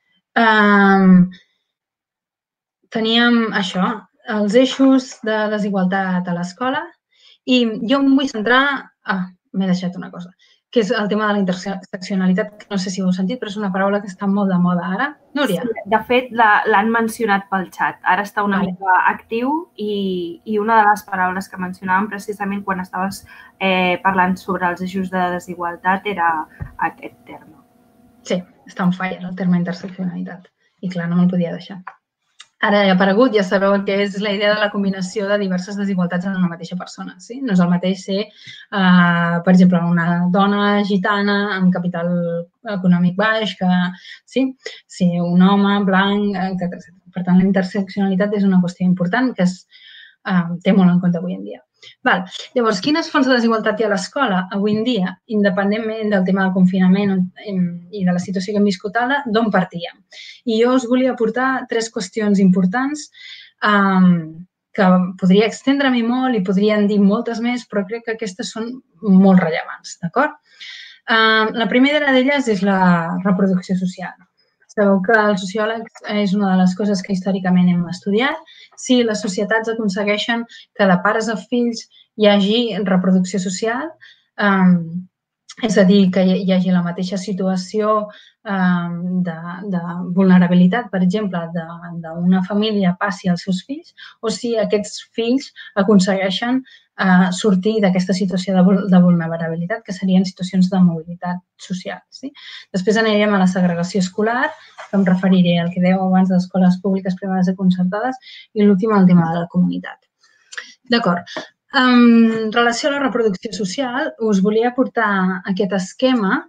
Teníem això, els eixos de desigualtat a l'escola i jo em vull centrar... M'he deixat una cosa, que és el tema de la interseccionalitat, que no sé si ho heu sentit, però és una paraula que està molt de moda ara. Núria? Sí, de fet, l'han mencionat pel xat. Ara està una mica actiu i una de les paraules que mencionàvem precisament quan estaves parlant sobre els eixos de desigualtat era aquest terme. Sí, està on fire, el terme interseccionalitat. I clar, no me'l podia deixar. Ara ha aparegut, ja sabeu el que és la idea de la combinació de diverses desigualtats en una mateixa persona. No és el mateix ser, per exemple, una dona gitana amb capital econòmic baix que ser un home blanc, etc. Per tant, la interseccionalitat és una qüestió important que es té molt en compte avui en dia. Llavors, quines fonts de desigualtat hi ha a l'escola avui en dia, independentment del tema del confinament i de la situació que hem viscut ara, d'on partíem? I jo us volia aportar 3 qüestions importants que podria extendre-m'hi molt i podrien dir moltes més, però crec que aquestes són molt rellevants, d'acord? La primera d'elles és la reproducció social. Sabeu que els sociòlegs és una de les coses que històricament hem estudiat. Si les societats aconsegueixen que de pares a fills hi hagi reproducció social, és a dir, que hi hagi la mateixa situació de vulnerabilitat, per exemple, d'una família passi als seus fills, o si aquests fills aconsegueixen sortir d'aquesta situació de vulnerabilitat, que serien situacions de mobilitat social. Després anirem a la segregació escolar, que em referiré al que dèieu abans d'escoles públiques, privades i concertades, i l'últim, el tema de la comunitat. D'acord. En relació a la reproducció social, us volia aportar aquest esquema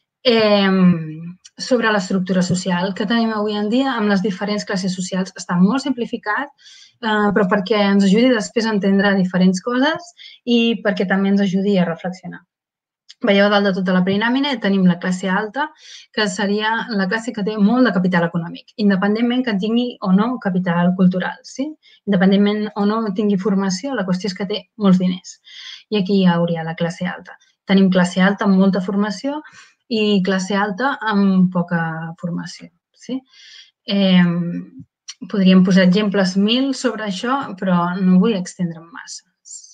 sobre l'estructura social que tenim avui en dia amb les diferents classes socials. Està molt simplificat, però perquè ens ajudi després a entendre diferents coses i perquè també ens ajudi a reflexionar. Veieu dalt de tota la piràmide tenim la classe alta, que seria la classe que té molt de capital econòmic, independentment que tingui o no capital cultural. Independentment o no tingui formació, la qüestió és que té molts diners. I aquí hi hauria la classe alta. Tenim classe alta amb molta formació i classe alta amb poca formació. Podríem posar exemples 1000 sobre això, però no vull extendre'm massa.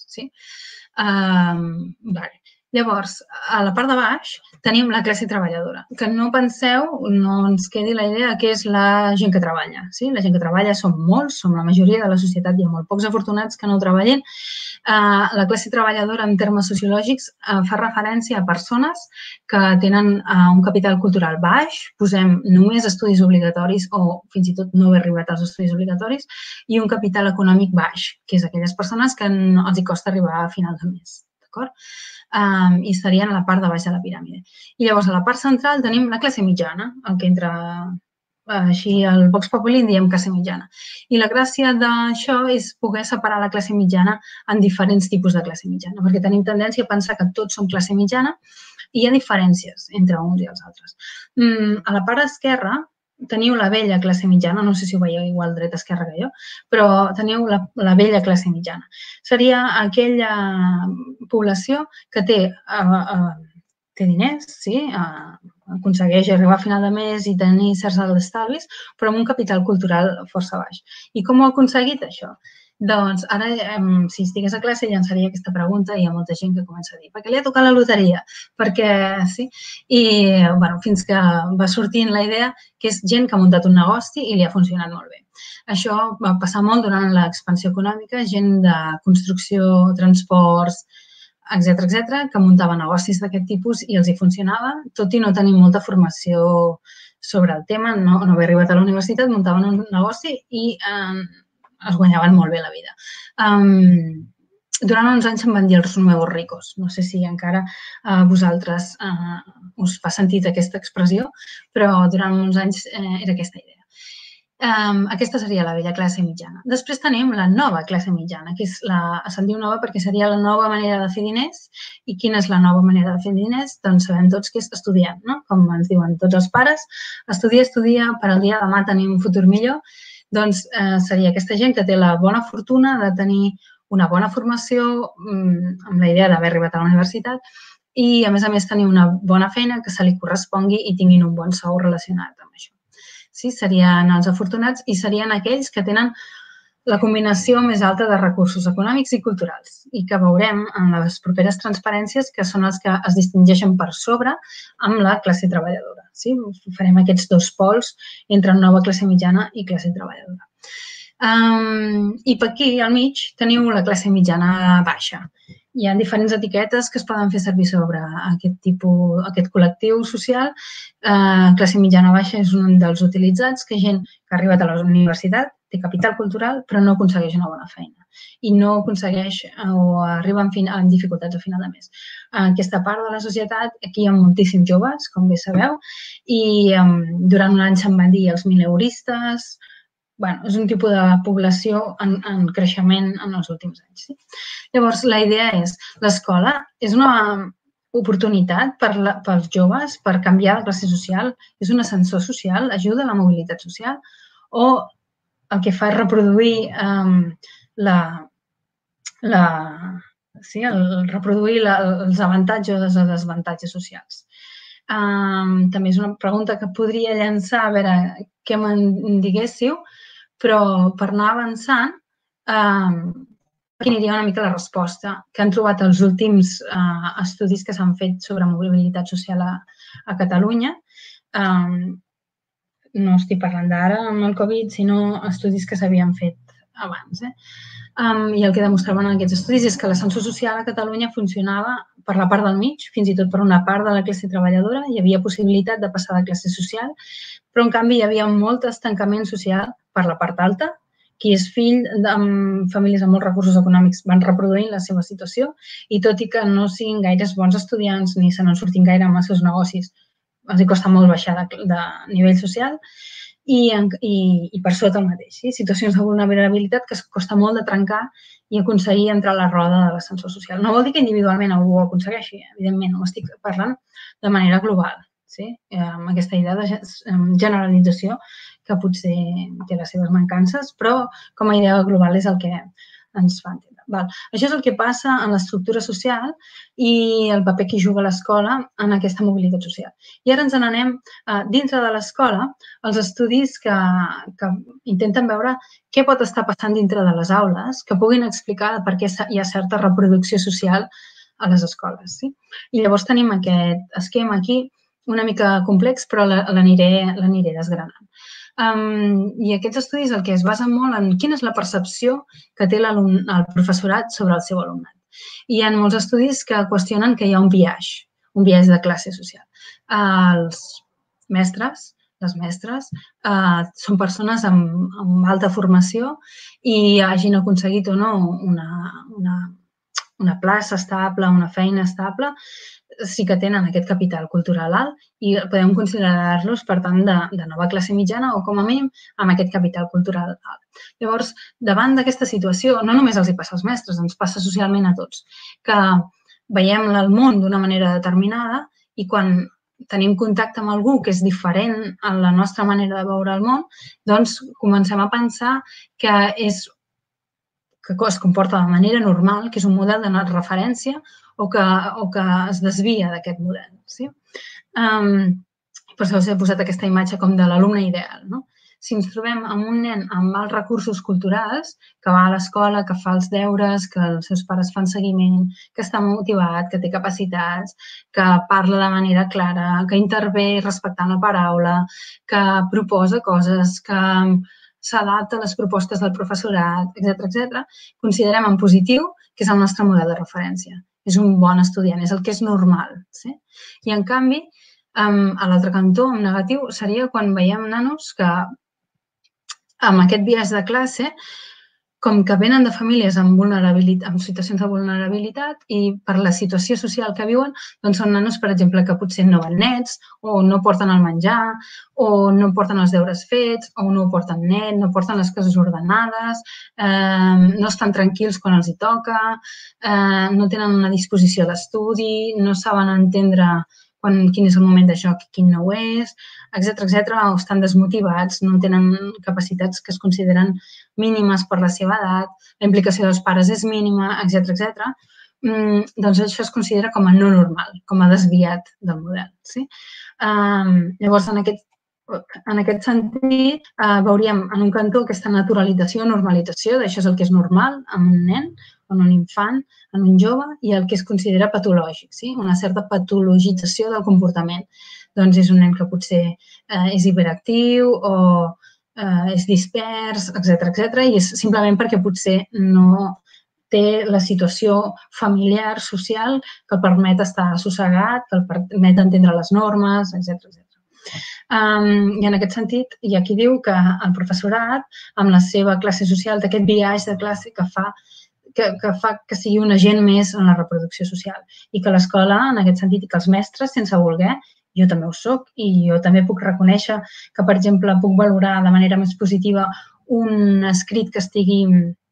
Llavors, a la part de baix tenim la classe treballadora, que no penseu, no ens quedi la idea que és la gent que treballa. La gent que treballa som molts, som la majoria de la societat, hi ha molt pocs afortunats que no treballin. La classe treballadora en termes sociològics fa referència a persones que tenen un capital cultural baix, posem només estudis obligatoris o fins i tot no haver arribat als estudis obligatoris, i un capital econòmic baix, que és aquelles persones que els hi costa arribar a final de mes. D'acord? I estarien a la part de baix de la piràmide. I llavors a la part central tenim la classe mitjana, el que entra així al Vox Populi en diem classe mitjana. I la gràcia d'això és poder separar la classe mitjana en diferents tipus de classe mitjana, perquè tenim tendència a pensar que tots som classe mitjana, I hi ha diferències entre uns i els altres. A la part esquerra teniu la vella classe mitjana, no sé si ho veieu igual dreta-esquerra que jo, però teniu la vella classe mitjana. Seria aquella població que té diners, sí, aconsegueix arribar a final de mes i tenir certs estalvis, però amb un capital cultural força baix. I com ho ha aconseguit, això? Doncs ara, si estigués a classe, llançaria aquesta pregunta i hi ha molta gent que comença a dir per què li ha tocat la loteria? Perquè, sí, i fins que va sortint la idea que és gent que ha muntat un negoci i li ha funcionat molt bé. Això va passar molt durant l'expansió econòmica, gent de construcció, transports, etc., que muntava negocis d'aquest tipus i els hi funcionava, tot i no tenir molta formació sobre el tema, no haver arribat a la universitat, muntaven un negoci i es guanyaven molt bé la vida. Durant uns anys se'n van dir els nuevos ricos. No sé si encara a vosaltres us fa sentit aquesta expressió, però durant uns anys era aquesta idea. Aquesta seria la vella classe mitjana. Després tenim la nova classe mitjana, que se'n diu nova perquè seria la nova manera de fer diners. I quina és la nova manera de fer diners? Doncs sabem tots que és estudiant, no? Com ens diuen tots els pares, estudia, per al dia de demà tenir un futur millor. Doncs seria aquesta gent que té la bona fortuna de tenir una bona formació amb la idea d'haver arribat a la universitat i, a més, tenir una bona feina que se li correspongui i tinguin un bon sou relacionat amb això. Sí, serien els afortunats i serien aquells que tenen la combinació més alta de recursos econòmics i culturals i que veurem en les properes transparències que són els que es distingeixen per sobre amb la classe treballadora. Sí? Farem aquests dos pols entre nova classe mitjana i classe treballadora. I per aquí, al mig, teniu la classe mitjana baixa. Hi ha diferents etiquetes que es poden fer servir sobre aquest col·lectiu social. Classe mitjana baixa és un dels utilitzats, que gent que ha arribat a la universitat, té capital cultural, però no aconsegueix una bona feina i no aconsegueix o arriba amb dificultats a final de mes. Aquesta part de la societat, aquí hi ha moltíssims joves, com bé sabeu, i durant un any se'n van dir els mileuristes. És un tipus de població en creixement en els últims anys. Llavors, la idea és, l'escola és una oportunitat pels joves per canviar de classe social, és un ascensor social, ajuda a la mobilitat social, o el que fa és reproduir els avantatges o els desavantatges socials. També és una pregunta que podria llançar, a veure què me'n diguéssiu, però per anar avançant, aquí aniria una mica la resposta que han trobat els últims estudis que s'han fet sobre mobilitat social a Catalunya. No estic parlant d'ara amb el Covid, sinó estudis que s'havien fet abans. I el que demostraven aquests estudis és que l'ascensor social a Catalunya funcionava per la part del mig, fins i tot per una part de la classe treballadora. Hi havia possibilitat de passar de classe social, però en canvi hi havia molt estancament social per la part alta. Qui és fill de famílies amb molts recursos econòmics van reproduint la seva situació i tot i que no siguin gaires bons estudiants ni se n'en surtin gaire amb els seus negocis, els costa molt baixar de nivell social i per sota el mateix. Situacions de vulnerabilitat que costa molt de trencar i aconseguir entrar a la roda de l'ascensor social. No vol dir que individualment algú ho aconsegueixi, evidentment, ho estic parlant de manera global, amb aquesta idea de generalització que potser té les seves mancances, però com a idea global és el que ens fa entendre. Això és el que passa en l'estructura social i el paper que juga l'escola en aquesta mobilitat social. I ara ens n'anem dintre de l'escola els estudis que intenten veure què pot estar passant dintre de les aules que puguin explicar per què hi ha certa reproducció social a les escoles. I llavors tenim aquest esquema aquí una mica complex, però l'aniré desgranant. I aquests estudis el que es basen molt en quina és la percepció que té el professorat sobre el seu alumnat. Hi ha molts estudis que qüestionen que hi ha un biaix de classe social. Els mestres, les mestres, són persones amb alta formació i hagin aconseguit o no una plaça estable, una feina estable, sí que tenen aquest capital cultural alt i podem considerar-los, per tant, de nova classe mitjana o, com a mínim, amb aquest capital cultural alt. Llavors, davant d'aquesta situació, no només els hi passa als mestres, ens passa socialment a tots, que veiem el món d'una manera determinada i quan tenim contacte amb algú que és diferent a la nostra manera de veure el món, doncs comencem a pensar que es comporta de manera normal, que és un model de referència o que es desvia d'aquest model. Sí? Per això us he posat aquesta imatge com de l'alumne ideal. No? Si ens trobem amb un nen amb mals recursos culturals, que va a l'escola, que fa els deures, que els seus pares fan seguiment, que està motivat, que té capacitats, que parla de manera clara, que intervé respectant la paraula, que proposa coses, que s'adapta a les propostes del professorat, etc., considerem en positiu que és el nostre model de referència. És un bon estudiant, és el que és normal. Sí? I, en canvi, a l'altre cantó, en negatiu, seria quan veiem nanos que amb aquest biaix de classe, com que venen de famílies amb situacions de vulnerabilitat i per la situació social que viuen, doncs són nanos, per exemple, que potser no van nets o no porten el menjar o no porten els deures fets o no ho porten net, no porten les coses ordenades, no estan tranquils quan els hi toca, no tenen una disposició a l'estudi, no saben entendre quin és el moment de joc i quin no ho és, etc., o estan desmotivats, no tenen capacitats que es consideren mínimes per la seva edat, la implicació dels pares és mínima, etc., doncs això es considera com a no normal, com a desviat del model. Sí? Llavors, en aquest sentit, veuríem en un cantó aquesta naturalització o normalització d'això és el que és normal en un nen, en un infant, en un jove, i el que es considera patològic, sí? Una certa patologització del comportament. Doncs és un nen que potser és hiperactiu o és dispers, etc., i és simplement perquè potser no té la situació familiar, social, que el permet estar assossegat, que el permet entendre les normes, etc. I en aquest sentit, hi ha qui diu que el professorat, amb la seva classe social, d'aquest biaix de classe que fa que sigui un agent més en la reproducció social i que l'escola, en aquest sentit, i que els mestres, sense voler, jo també ho soc i jo també puc reconèixer que, per exemple, puc valorar de manera més positiva un escrit que estigui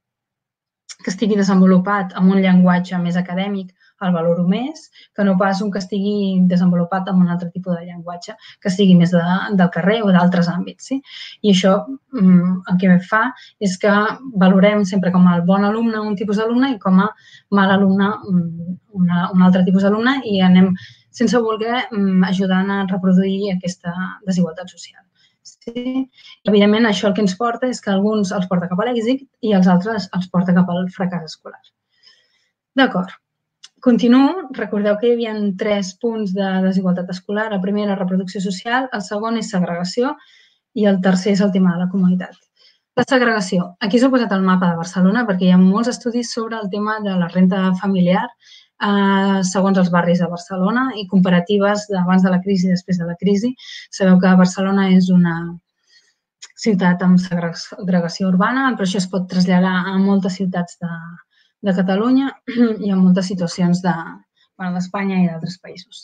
desenvolupat amb un llenguatge més acadèmic, el valoro més, que no pas un que estigui desenvolupat amb un altre tipus de llenguatge, que sigui més del carrer o d'altres àmbits. Sí? I això el que fa és que valorem sempre com a bon alumne un tipus d'alumne i com a mal alumne un altre tipus d'alumne i anem, sense voler, ajudant a reproduir aquesta desigualtat social. Sí? Evidentment, això el que ens porta és que alguns els porta cap a l'èxit i els altres els porta cap al fracàs escolar. D'acord. Continuo. Recordeu que hi havia 3 punts de desigualtat escolar. El primer era reproducció social, el segon és segregació i el tercer és el tema de la comunitat. La segregació. Aquí us he posat el mapa de Barcelona perquè hi ha molts estudis sobre el tema de la renda familiar segons els barris de Barcelona i comparatives d'abans de la crisi i després de la crisi. Sabeu que Barcelona és una ciutat amb segregació urbana, però això es pot traslladar a moltes ciutats de Catalunya i a moltes situacions d'Espanya i d'altres països.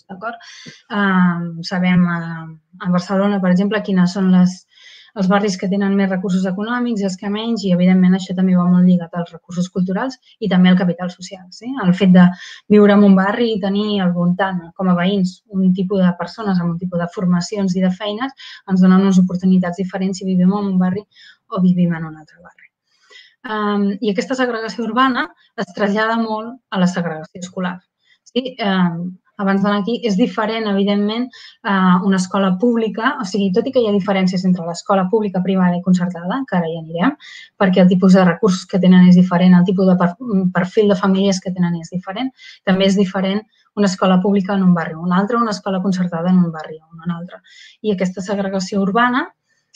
Sabem a Barcelona, per exemple, quines són els barris que tenen més recursos econòmics i els que menys, i evidentment això també va molt lligat als recursos culturals i també al capital social. El fet de viure en un barri i tenir al voltant, com a veïns, un tipus de persones amb un tipus de formacions i de feines ens donen unes oportunitats diferents si vivim en un barri o vivim en un altre barri. I aquesta segregació urbana es trasllada molt a la segregació escolar. Abans d'anar aquí, és diferent, evidentment, una escola pública, o sigui, tot i que hi ha diferències entre l'escola pública, privada i concertada, que ara hi anirem, perquè el tipus de recursos que tenen és diferent, el tipus de perfil de famílies que tenen és diferent, també és diferent una escola pública en un barri o un altre, una escola concertada en un barri o en un altre. I aquesta segregació urbana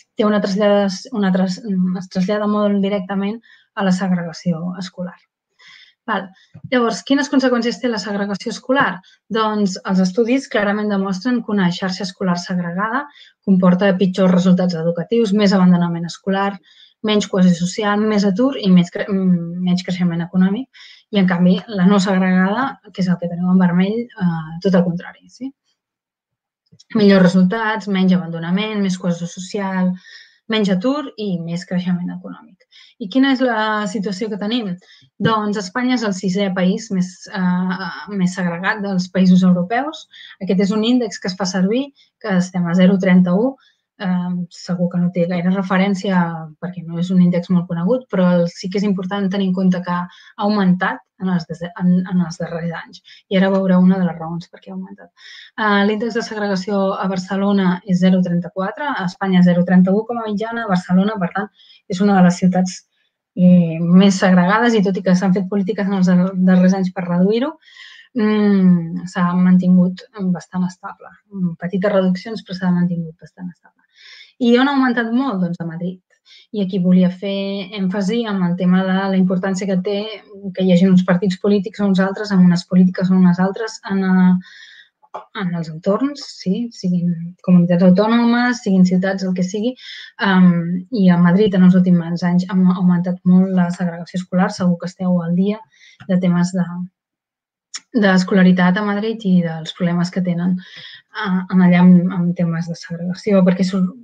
es trasllada molt directament a la segregació escolar. Llavors, quines conseqüències té la segregació escolar? Doncs els estudis clarament demostren que una xarxa escolar segregada comporta pitjors resultats educatius, més abandonament escolar, menys cohesió social, més atur i menys creixement econòmic. I, en canvi, la no segregada, que és el que teniu en vermell, tot el contrari. Millors resultats, menys abandonament, més cohesió social, menys atur i més creixement econòmic. I quina és la situació que tenim? Doncs Espanya és el 6è país més segregat dels països europeus. Aquest és un índex que es fa servir, que estem a 0,31. Segur que no té gaire referència perquè no és un índex molt conegut, però sí que és important tenir en compte que ha augmentat en els darrers anys. I ara veureu una de les raons per què ha augmentat. L'índex de segregació a Barcelona és 0,34, a Espanya és 0,31 com a mitjana, a Barcelona, per tant, és una de les ciutats més segregades i tot i que s'han fet polítiques en els darrers anys per reduir-ho, s'ha mantingut bastant estable. Petites reduccions, però s'ha mantingut bastant estable. I on ha augmentat molt? Doncs a Madrid. I aquí volia fer èmfasi en el tema de la importància que té que hi hagi uns partits polítics o uns altres, amb unes polítiques o unes altres, en els entorns, sí, siguin comunitats autònomes, siguin ciutats, el que sigui. I a Madrid en els últims anys ha augmentat molt la segregació escolar. Segur que esteu al dia de temes d'escolaritat a Madrid i dels problemes que tenen allà amb temes de segregació, perquè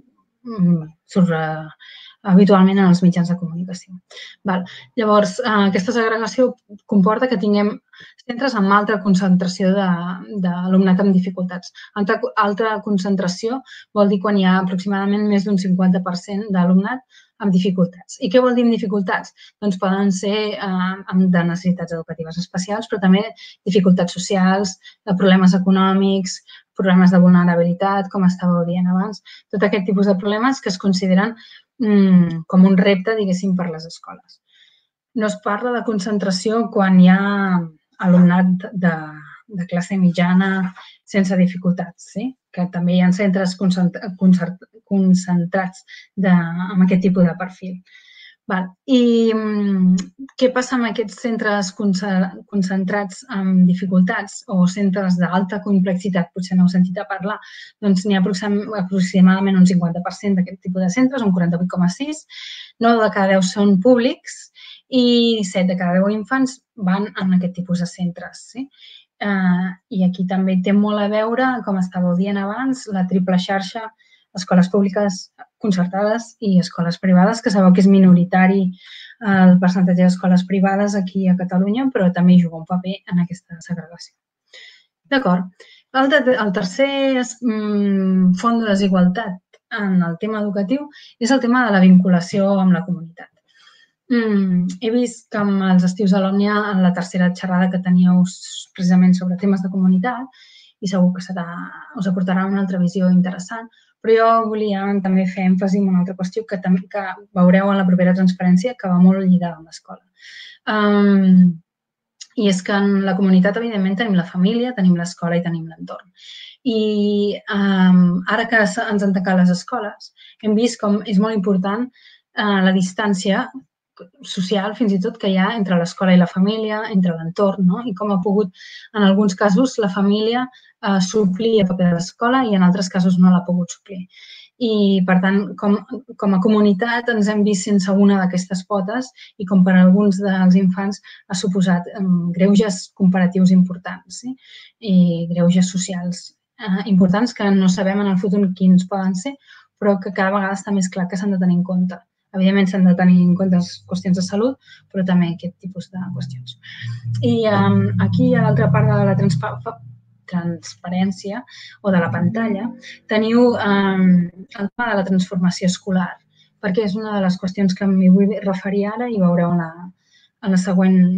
surt habitualment en els mitjans de comunicació. Llavors, aquesta segregació comporta que tinguem centres amb alta concentració d'alumnat amb dificultats. Alta concentració vol dir quan hi ha aproximadament més d'un 50% d'alumnat amb dificultats. I què vol dir amb dificultats? Doncs poden ser de necessitats educatives especials, però també dificultats socials, problemes econòmics, problemes de vulnerabilitat, com estàveu dient abans, tot aquest tipus de problemes que es consideren com un repte, diguéssim, per les escoles. No es parla de concentració quan hi ha alumnat de classe mitjana sense dificultats, que també hi ha centres concentrats amb aquest tipus de perfil. I què passa amb aquests centres concentrats amb dificultats o centres d'alta complexitat? Potser n'heu sentit a parlar. Doncs n'hi ha aproximadament un 50% d'aquest tipus de centres, un 48,6%. 9 de cada 10 són públics i 7 de cada 10 infants van en aquest tipus de centres. I aquí també té molt a veure, com estàveu dient abans, la triple xarxa, escoles públiques concertades i escoles privades, que sabeu que és minoritari el percentatge d'escoles privades aquí a Catalunya, però també juga un paper en aquesta segregació. D'acord. El tercer font de desigualtat en el tema educatiu és el tema de la vinculació amb la comunitat. He vist que amb els estius de l'Òmnia, en la tercera xerrada que teníeu precisament sobre temes de comunitat, i segur que us aportarà una altra visió interessant, però jo volia també fer èmfasi en una altra qüestió que veureu en la propera transparència, que va molt lligada amb l'escola. I és que en la comunitat, evidentment, tenim la família, tenim l'escola i tenim l'entorn. I ara que ens han tancat les escoles, hem vist com és molt important la distància social, fins i tot, que hi ha entre l'escola i la família, entre l'entorn, i com ha pogut, en alguns casos, la família suplir el paper de l'escola i en altres casos no l'ha pogut suplir. I, per tant, com a comunitat ens hem vist sense una d'aquestes potes i com per a alguns dels infants ha suposat greuges comparatius importants i greuges socials importants que no sabem en el futur quins poden ser, però que cada vegada està més clar que s'han de tenir en compte. Evidentment, s'han de tenir en compte les qüestions de salut, però també aquest tipus de qüestions. I aquí, a l'altra part de la transparència o de la pantalla, teniu el tema de la transformació escolar, perquè és una de les qüestions que m'hi vull referir ara i veureu en la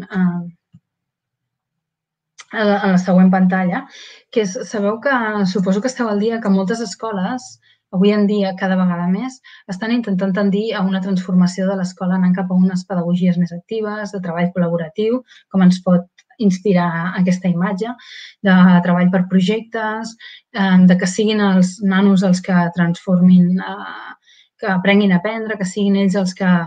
següent pantalla, que és, sabeu que, suposo que esteu al dia, que moltes escoles avui en dia, cada vegada més, estan intentant tendir a una transformació de l'escola anant cap a unes pedagogies més actives, de treball col·laboratiu, com ens pot inspirar aquesta imatge, de treball per projectes, de que siguin els nanos els que transformin, que aprenguin a aprendre, que siguin ells els que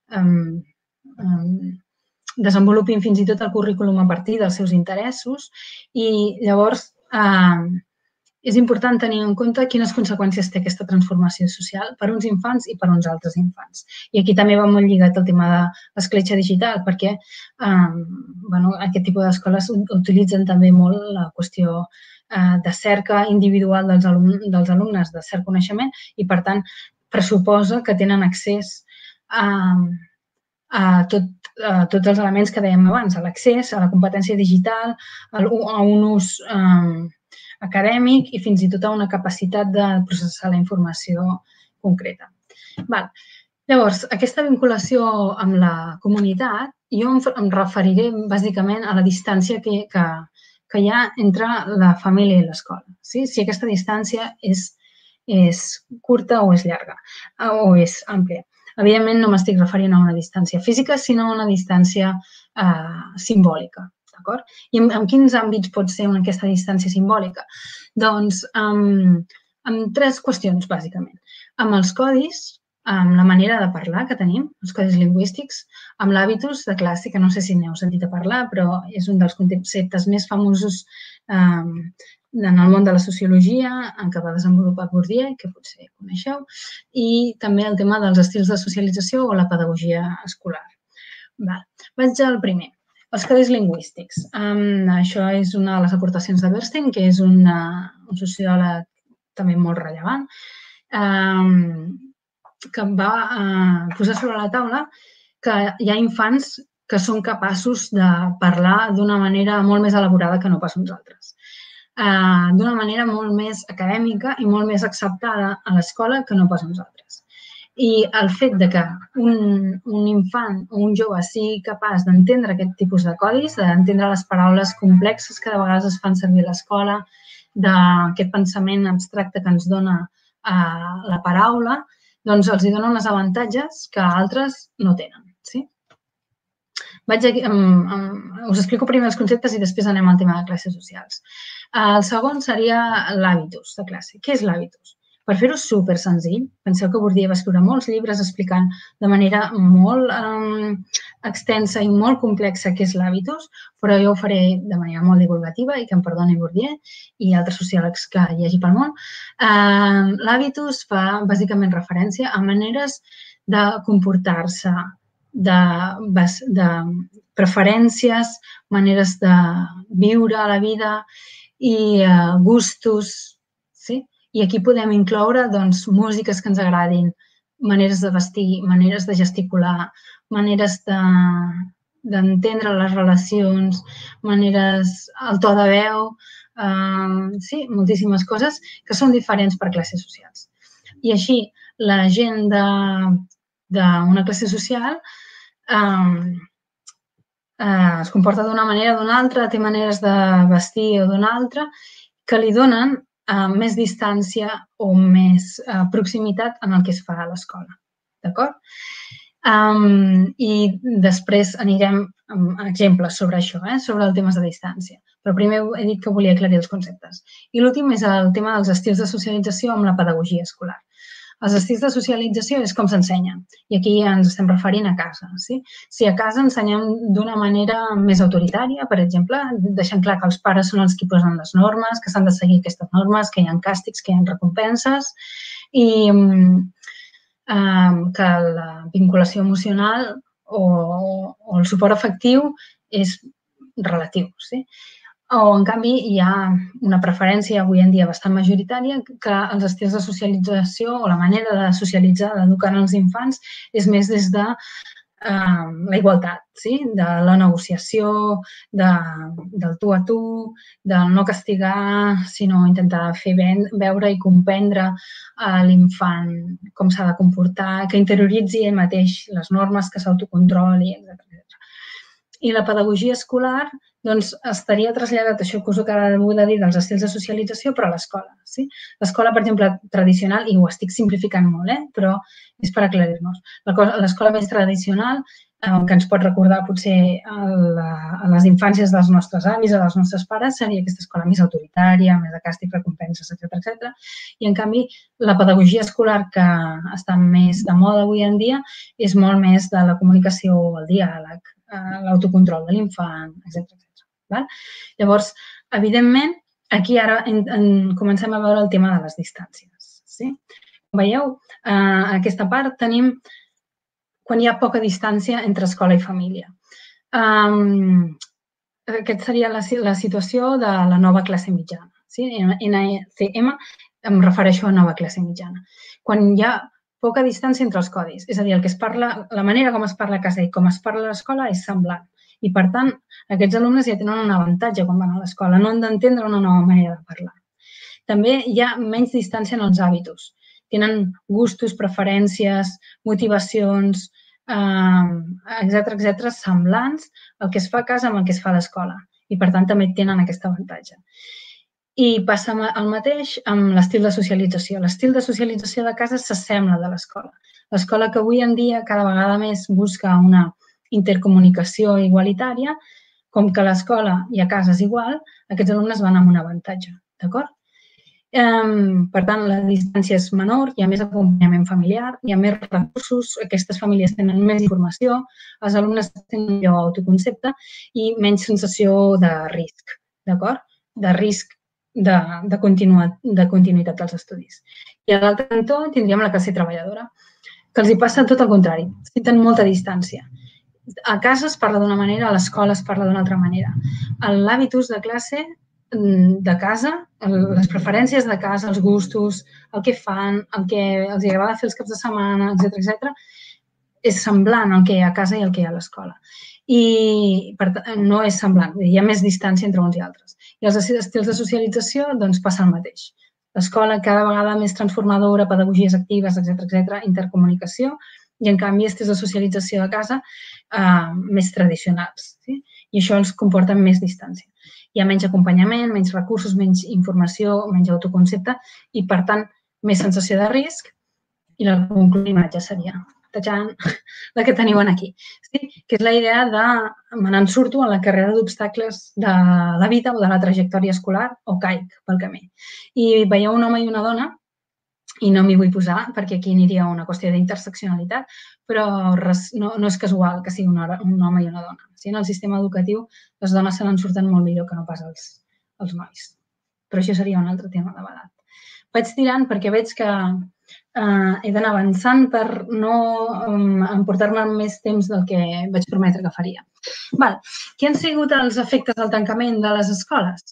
desenvolupin fins i tot el currículum a partir dels seus interessos i llavors és important tenir en compte quines conseqüències té aquesta transformació social per uns infants i per uns altres infants. I aquí també va molt lligat el tema de l'escletxa digital, perquè aquest tipus d'escoles utilitzen també molt la qüestió de cerca individual dels alumnes, de cert coneixement, i per tant, pressuposa que tenen accés a tots els elements que dèiem abans, a l'accés, a la competència digital, a un ús acadèmic i fins i tot a una capacitat de processar la informació concreta. Llavors, aquesta vinculació amb la comunitat, jo em referiré bàsicament a la distància que hi ha entre la família i l'escola. Si aquesta distància és curta o és llarga, o és àmplia. Evidentment, no m'estic referint a una distància física, sinó a una distància simbòlica. I en quins àmbits pot ser aquesta distància simbòlica? Doncs amb 3 qüestions, bàsicament. Amb els codis, amb la manera de parlar que tenim, els codis lingüístics, amb l'hàbitus de classe, que no sé si n'heu sentit a parlar, però és un dels conceptes més famosos en el món de la sociologia, en què va desenvolupar Bourdieu, que potser coneixeu, i també el tema dels estils de socialització o la pedagogia escolar. Vaig al primer, els codis lingüístics. Això és una de les aportacions de Bernstein, que és un sociòleg també molt rellevant, que va posar sobre la taula que hi ha infants que són capaços de parlar d'una manera molt més elaborada que no pas uns altres. D'una manera molt més acadèmica i molt més acceptada a l'escola que no pas uns altres. I el fet que un infant o un jove sigui capaç d'entendre aquest tipus de codis, d'entendre les paraules complexes que de vegades es fan servir a l'escola, d'aquest pensament abstracte que ens dona la paraula, doncs els dona uns avantatges que altres no tenen. Us explico primer els conceptes i després anem al tema de classes socials. El segon seria l'hàbitus de classe. Què és l'hàbitus? Per fer-ho super senzill, penseu que Bourdieu va escriure molts llibres explicant de manera molt extensa i molt complexa què és l'hàbitus, però jo ho faré de manera molt divulgativa i que em perdoni Bourdieu i altres sociòlegs que hi hagi pel món. L'hàbitus fa bàsicament referència a maneres de comportar-se, de preferències, maneres de viure la vida i gustos. I aquí podem incloure músiques que ens agradin, maneres de vestir, maneres de gesticular, maneres d'entendre les relacions, maneres, el to de veu, moltíssimes coses que són diferents per classes socials. I així, la gent d'una classe social es comporta d'una manera o d'una altra, té maneres de vestir o d'una altra, que li donen més distància o més proximitat en el que es fa a l'escola. D'acord? I després anirem amb exemples sobre això, sobre els temes de distància. Però primer he dit que volia aclarir els conceptes. I l'últim és el tema dels estils de socialització amb la pedagogia escolar. Els estils de socialització és com s'ensenya, i aquí ens estem referint a casa. Si a casa ensenyem d'una manera més autoritària, per exemple, deixant clar que els pares són els qui posen les normes, que s'han de seguir aquestes normes, que hi ha càstigs, que hi ha recompenses, i que la vinculació emocional o el suport afectiu és relatiu. O, en canvi, hi ha una preferència avui en dia bastant majoritària que els estils de socialització o la manera de socialitzar, d'educar els infants, és més des de la igualtat, de la negociació, del tu a tu, del no castigar, sinó intentar fer veure i comprendre a l'infant com s'ha de comportar, que interioritzi ell mateix les normes, que s'autocontroli, etc. I la pedagogia escolar estaria traslladat això que us acabo de dir dels estils de socialització, però a l'escola. L'escola, per exemple, tradicional, i ho estic simplificant molt, però és per aclarir-nos. L'escola més tradicional, que ens pot recordar potser a les infàncies dels nostres avis o dels nostres pares, seria aquesta escola més autoritària, més de càstig, recompenses, etc. I, en canvi, la pedagogia escolar que està més de moda avui en dia és molt més de la comunicació, el diàleg, l'autocontrol de l'infant, etc. Llavors, evidentment, aquí ara comencem a veure el tema de les distàncies. Com veieu, a aquesta part tenim quan hi ha poca distància entre escola i família. Aquesta seria la situació de la nova classe mitjana. NCM em refereixo a nova classe mitjana. Quan hi ha poca distància entre els codis. És a dir, el que es parla, la manera com es parla a casa i com es parla a l'escola és semblant. I, per tant, aquests alumnes ja tenen un avantatge quan van a l'escola. No han d'entendre una nova manera de parlar. També hi ha menys distància en els hàbitos. Tenen gustos, preferències, motivacions, etc semblants al que es fa a casa amb el que es fa a l'escola. I, per tant, també tenen aquest avantatge. I passa el mateix amb l'estil de socialització. L'estil de socialització de casa s'assembla de l'escola. L'escola que avui en dia cada vegada més busca una intercomunicació igualitària, com que a l'escola i a casa és igual, aquests alumnes van amb un avantatge, d'acord? Per tant, la distància és menor, hi ha més acompanyament familiar, hi ha més recursos, aquestes famílies tenen més informació, els alumnes tenen millor autoconcepte i menys sensació de risc, d'acord? De risc de continuïtat dels estudis. I a l'altre cantó tindríem la classe treballadora, que els hi passa tot el contrari, senten molta distància. A casa es parla d'una manera, a l'escola es parla d'una altra manera. L'hàbitus de classe de casa, les preferències de casa, els gustos, el que fan, el que els agrada fer els caps de setmana, etc., és semblant al que hi ha a casa i al que hi ha a l'escola. I no és semblant, hi ha més distància entre uns i altres. I els estils de socialització, doncs, passa el mateix. L'escola cada vegada més transformadora, pedagogies actives, etc., intercomunicació, i, en canvi, estils de socialització de casa més tradicionals. I això els comporta més distància. Hi ha menys acompanyament, menys recursos, menys informació, menys autoconcepte i, per tant, més sensació de risc. I la conclusió d'imatge seria la que teniu aquí, que és la idea de me n'en surto a la carrera d'obstacles de la vida o de la trajectòria escolar o caic pel camí. I veieu un home i una dona, i no m'hi vull posar perquè aquí aniria una qüestió d'interseccionalitat, però no és casual que sigui un home i una dona. En el sistema educatiu les dones se n'en surten molt millor que no pas els nois. Però això seria un altre tema de debat. Vaig tirant perquè veig que he d'anar avançant per no emportar-me més temps del que vaig prometre que faria. Què han sigut els efectes del tancament de les escoles?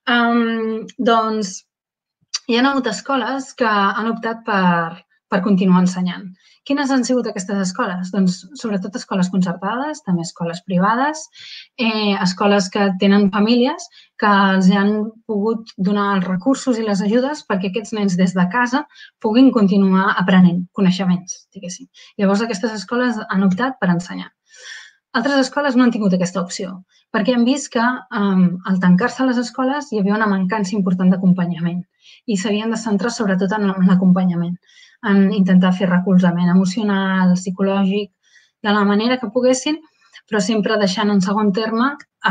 Doncs hi ha hagut escoles que han optat per continuar ensenyant. Quines han sigut aquestes escoles? Doncs sobretot escoles concertades, també escoles privades, escoles que tenen famílies que els han pogut donar els recursos i les ajudes perquè aquests nens des de casa puguin continuar aprenent coneixements, diguéssim. Llavors aquestes escoles han optat per ensenyar. Altres escoles no han tingut aquesta opció perquè han vist que al tancar-se les escoles hi havia una mancança important d'acompanyament i s'havien de centrar sobretot en l'acompanyament, en intentar fer recolzament emocional, psicològic, de la manera que poguessin, però sempre deixant en segon terme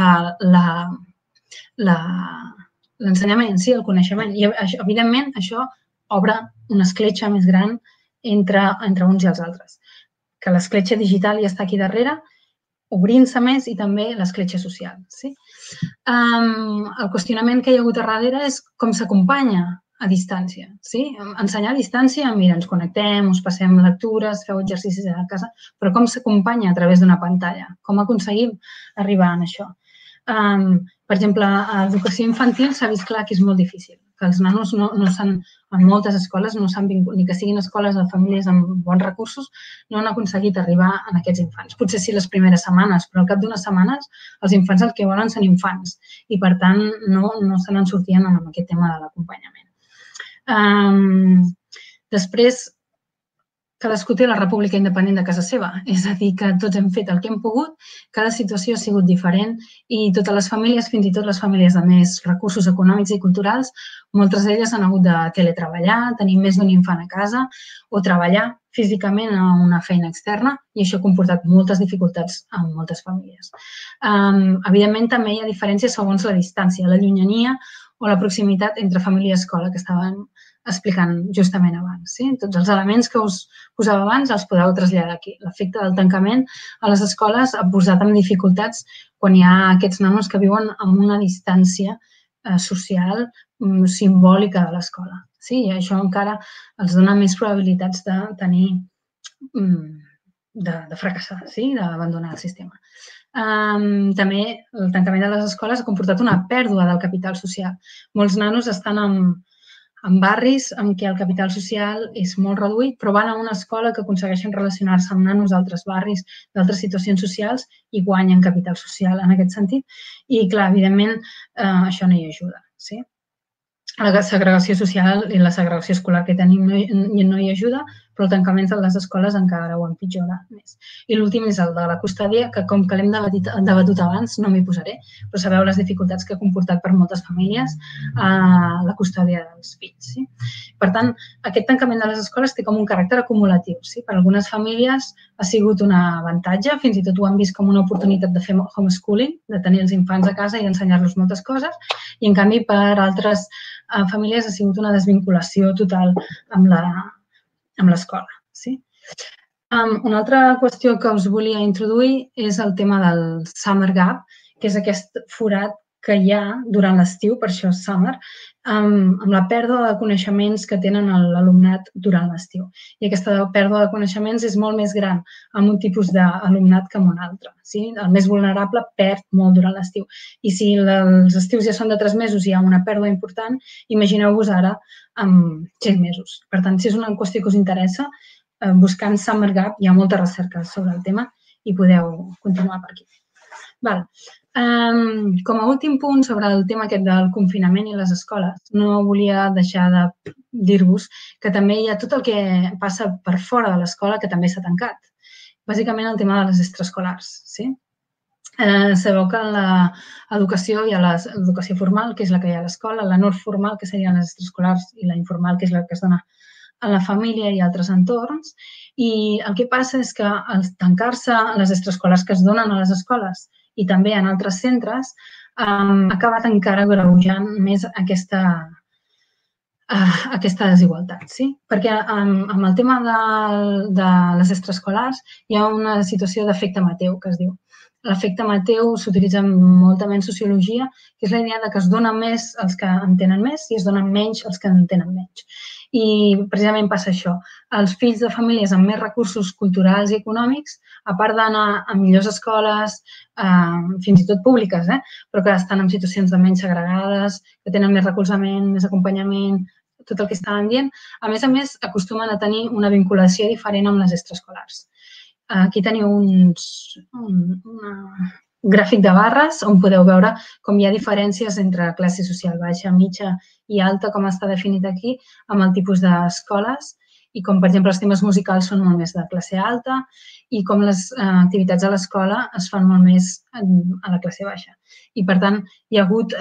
l'ensenyament, el coneixement. I, evidentment, això obre una escletxa més gran entre uns i els altres. Que l'escletxa digital ja està aquí darrere, obrint-se més i també l'escletxa social. El qüestionament que hi ha hagut a darrere és com s'acompanya a distància. Ensenyar a distància, mira, ens connectem, us passem lectures, feu exercicis a casa, però com s'acompanya a través d'una pantalla? Com aconseguim arribar a això? Per exemple, a l'educació infantil s'ha vist clar que és molt difícil, que els nanos en moltes escoles no s'han vingut, ni que siguin escoles de famílies amb bons recursos, no han aconseguit arribar a aquests infants. Potser sí les primeres setmanes, però al cap d'unes setmanes els infants el que volen són infants i, per tant, no se n'en sortien amb aquest tema de l'acompanyament. Després, cadascú té la república independent de casa seva, és a dir, que tots hem fet el que hem pogut, cada situació ha sigut diferent i totes les famílies, fins i tot les famílies de més recursos econòmics i culturals, moltes d'elles han hagut de teletreballar, tenir més d'un infant a casa o treballar físicament a una feina externa i això ha comportat moltes dificultats en moltes famílies. Evidentment, també hi ha diferències segons la distància, la llunyania o la proximitat entre família i escola que estàvem explicant justament abans. Tots els elements que us posava abans els podeu traslladar aquí. L'efecte del tancament a les escoles ha posat en dificultats quan hi ha aquests nanos que viuen amb una distància social simbòlica de l'escola. I això encara els dona més probabilitats de tenir, de fracassar, d'abandonar el sistema. També el tancament de les escoles ha comportat una pèrdua del capital social. Molts nanos estan en barris en què el capital social és molt reduït, però van a una escola que aconsegueixen relacionar-se amb nanos d'altres barris, d'altres situacions socials i guanyen capital social en aquest sentit. I, clar, evidentment, això no hi ajuda, sí? La segregació social i la segregació escolar que tenim no hi ajuda, però el tancament de les escoles encara ho empitjora més. I l'últim és el de la custòdia, que com que l'hem debatut abans, no m'hi posaré, però sabeu les dificultats que ha comportat per moltes famílies la custòdia dels fills. Sí? Per tant, aquest tancament de les escoles té com un caràcter acumulatiu. Sí? Per algunes famílies ha sigut un avantatge, fins i tot ho han vist com una oportunitat de fer homeschooling, de tenir els infants a casa i ensenyar-los moltes coses, i en canvi per altres famílies ha sigut una desvinculació total amb l'escola. Sí? Una altra qüestió que us volia introduir és el tema del summer gap, que és aquest forat que hi ha durant l'estiu, per això summer, amb la pèrdua de coneixements que tenen l'alumnat durant l'estiu. I aquesta pèrdua de coneixements és molt més gran amb un tipus d'alumnat que amb un altre. Sí? El més vulnerable perd molt durant l'estiu. I si els estius ja són de 3 mesos i hi ha una pèrdua important, imagineu-vos ara amb 6 mesos. Per tant, si és una qüestió que us interessa, buscant Summer Gap hi ha molta recerca sobre el tema i podeu continuar per aquí. Val. Com a últim punt sobre el tema aquest del confinament i les escoles, no volia deixar de dir-vos que també hi ha tot el que passa per fora de l'escola que també s'ha tancat. Bàsicament el tema de les extraescolars. Sí? Sabeu que en l'educació hi ha l'educació formal, que és la que hi ha a l'escola, la no formal, que serien les extraescolars, i la informal, que és la que es dona a la família i altres entorns. I el que passa és que al tancar-se les extraescolars que es donen a les escoles i també en altres centres, ha acabat encara agreujant més aquesta desigualtat. Sí? Perquè amb el tema de les extraescolars hi ha una situació d'efecte Mateu, que es diu. L'efecte Mateu s'utilitza moltament en sociologia, que és la idea que es dona més als que en tenen més i es donen menys als que en tenen menys. I precisament passa això. Els fills de famílies amb més recursos culturals i econòmics, a part d'anar a millors escoles, fins i tot públiques, però que estan en situacions de menys segregades, que tenen més recolzament, més acompanyament, tot el que estàvem dient, a més, acostumen a tenir una vinculació diferent amb les extraescolars. Aquí teniu un gràfic de barres on podeu veure com hi ha diferències entre classe social baixa, mitja i alta, com està definit aquí, amb el tipus d'escoles i com, per exemple, els temes musicals són molt més de classe alta i com les activitats a l'escola es fan molt més a la classe baixa. I, per tant, hi ha hagut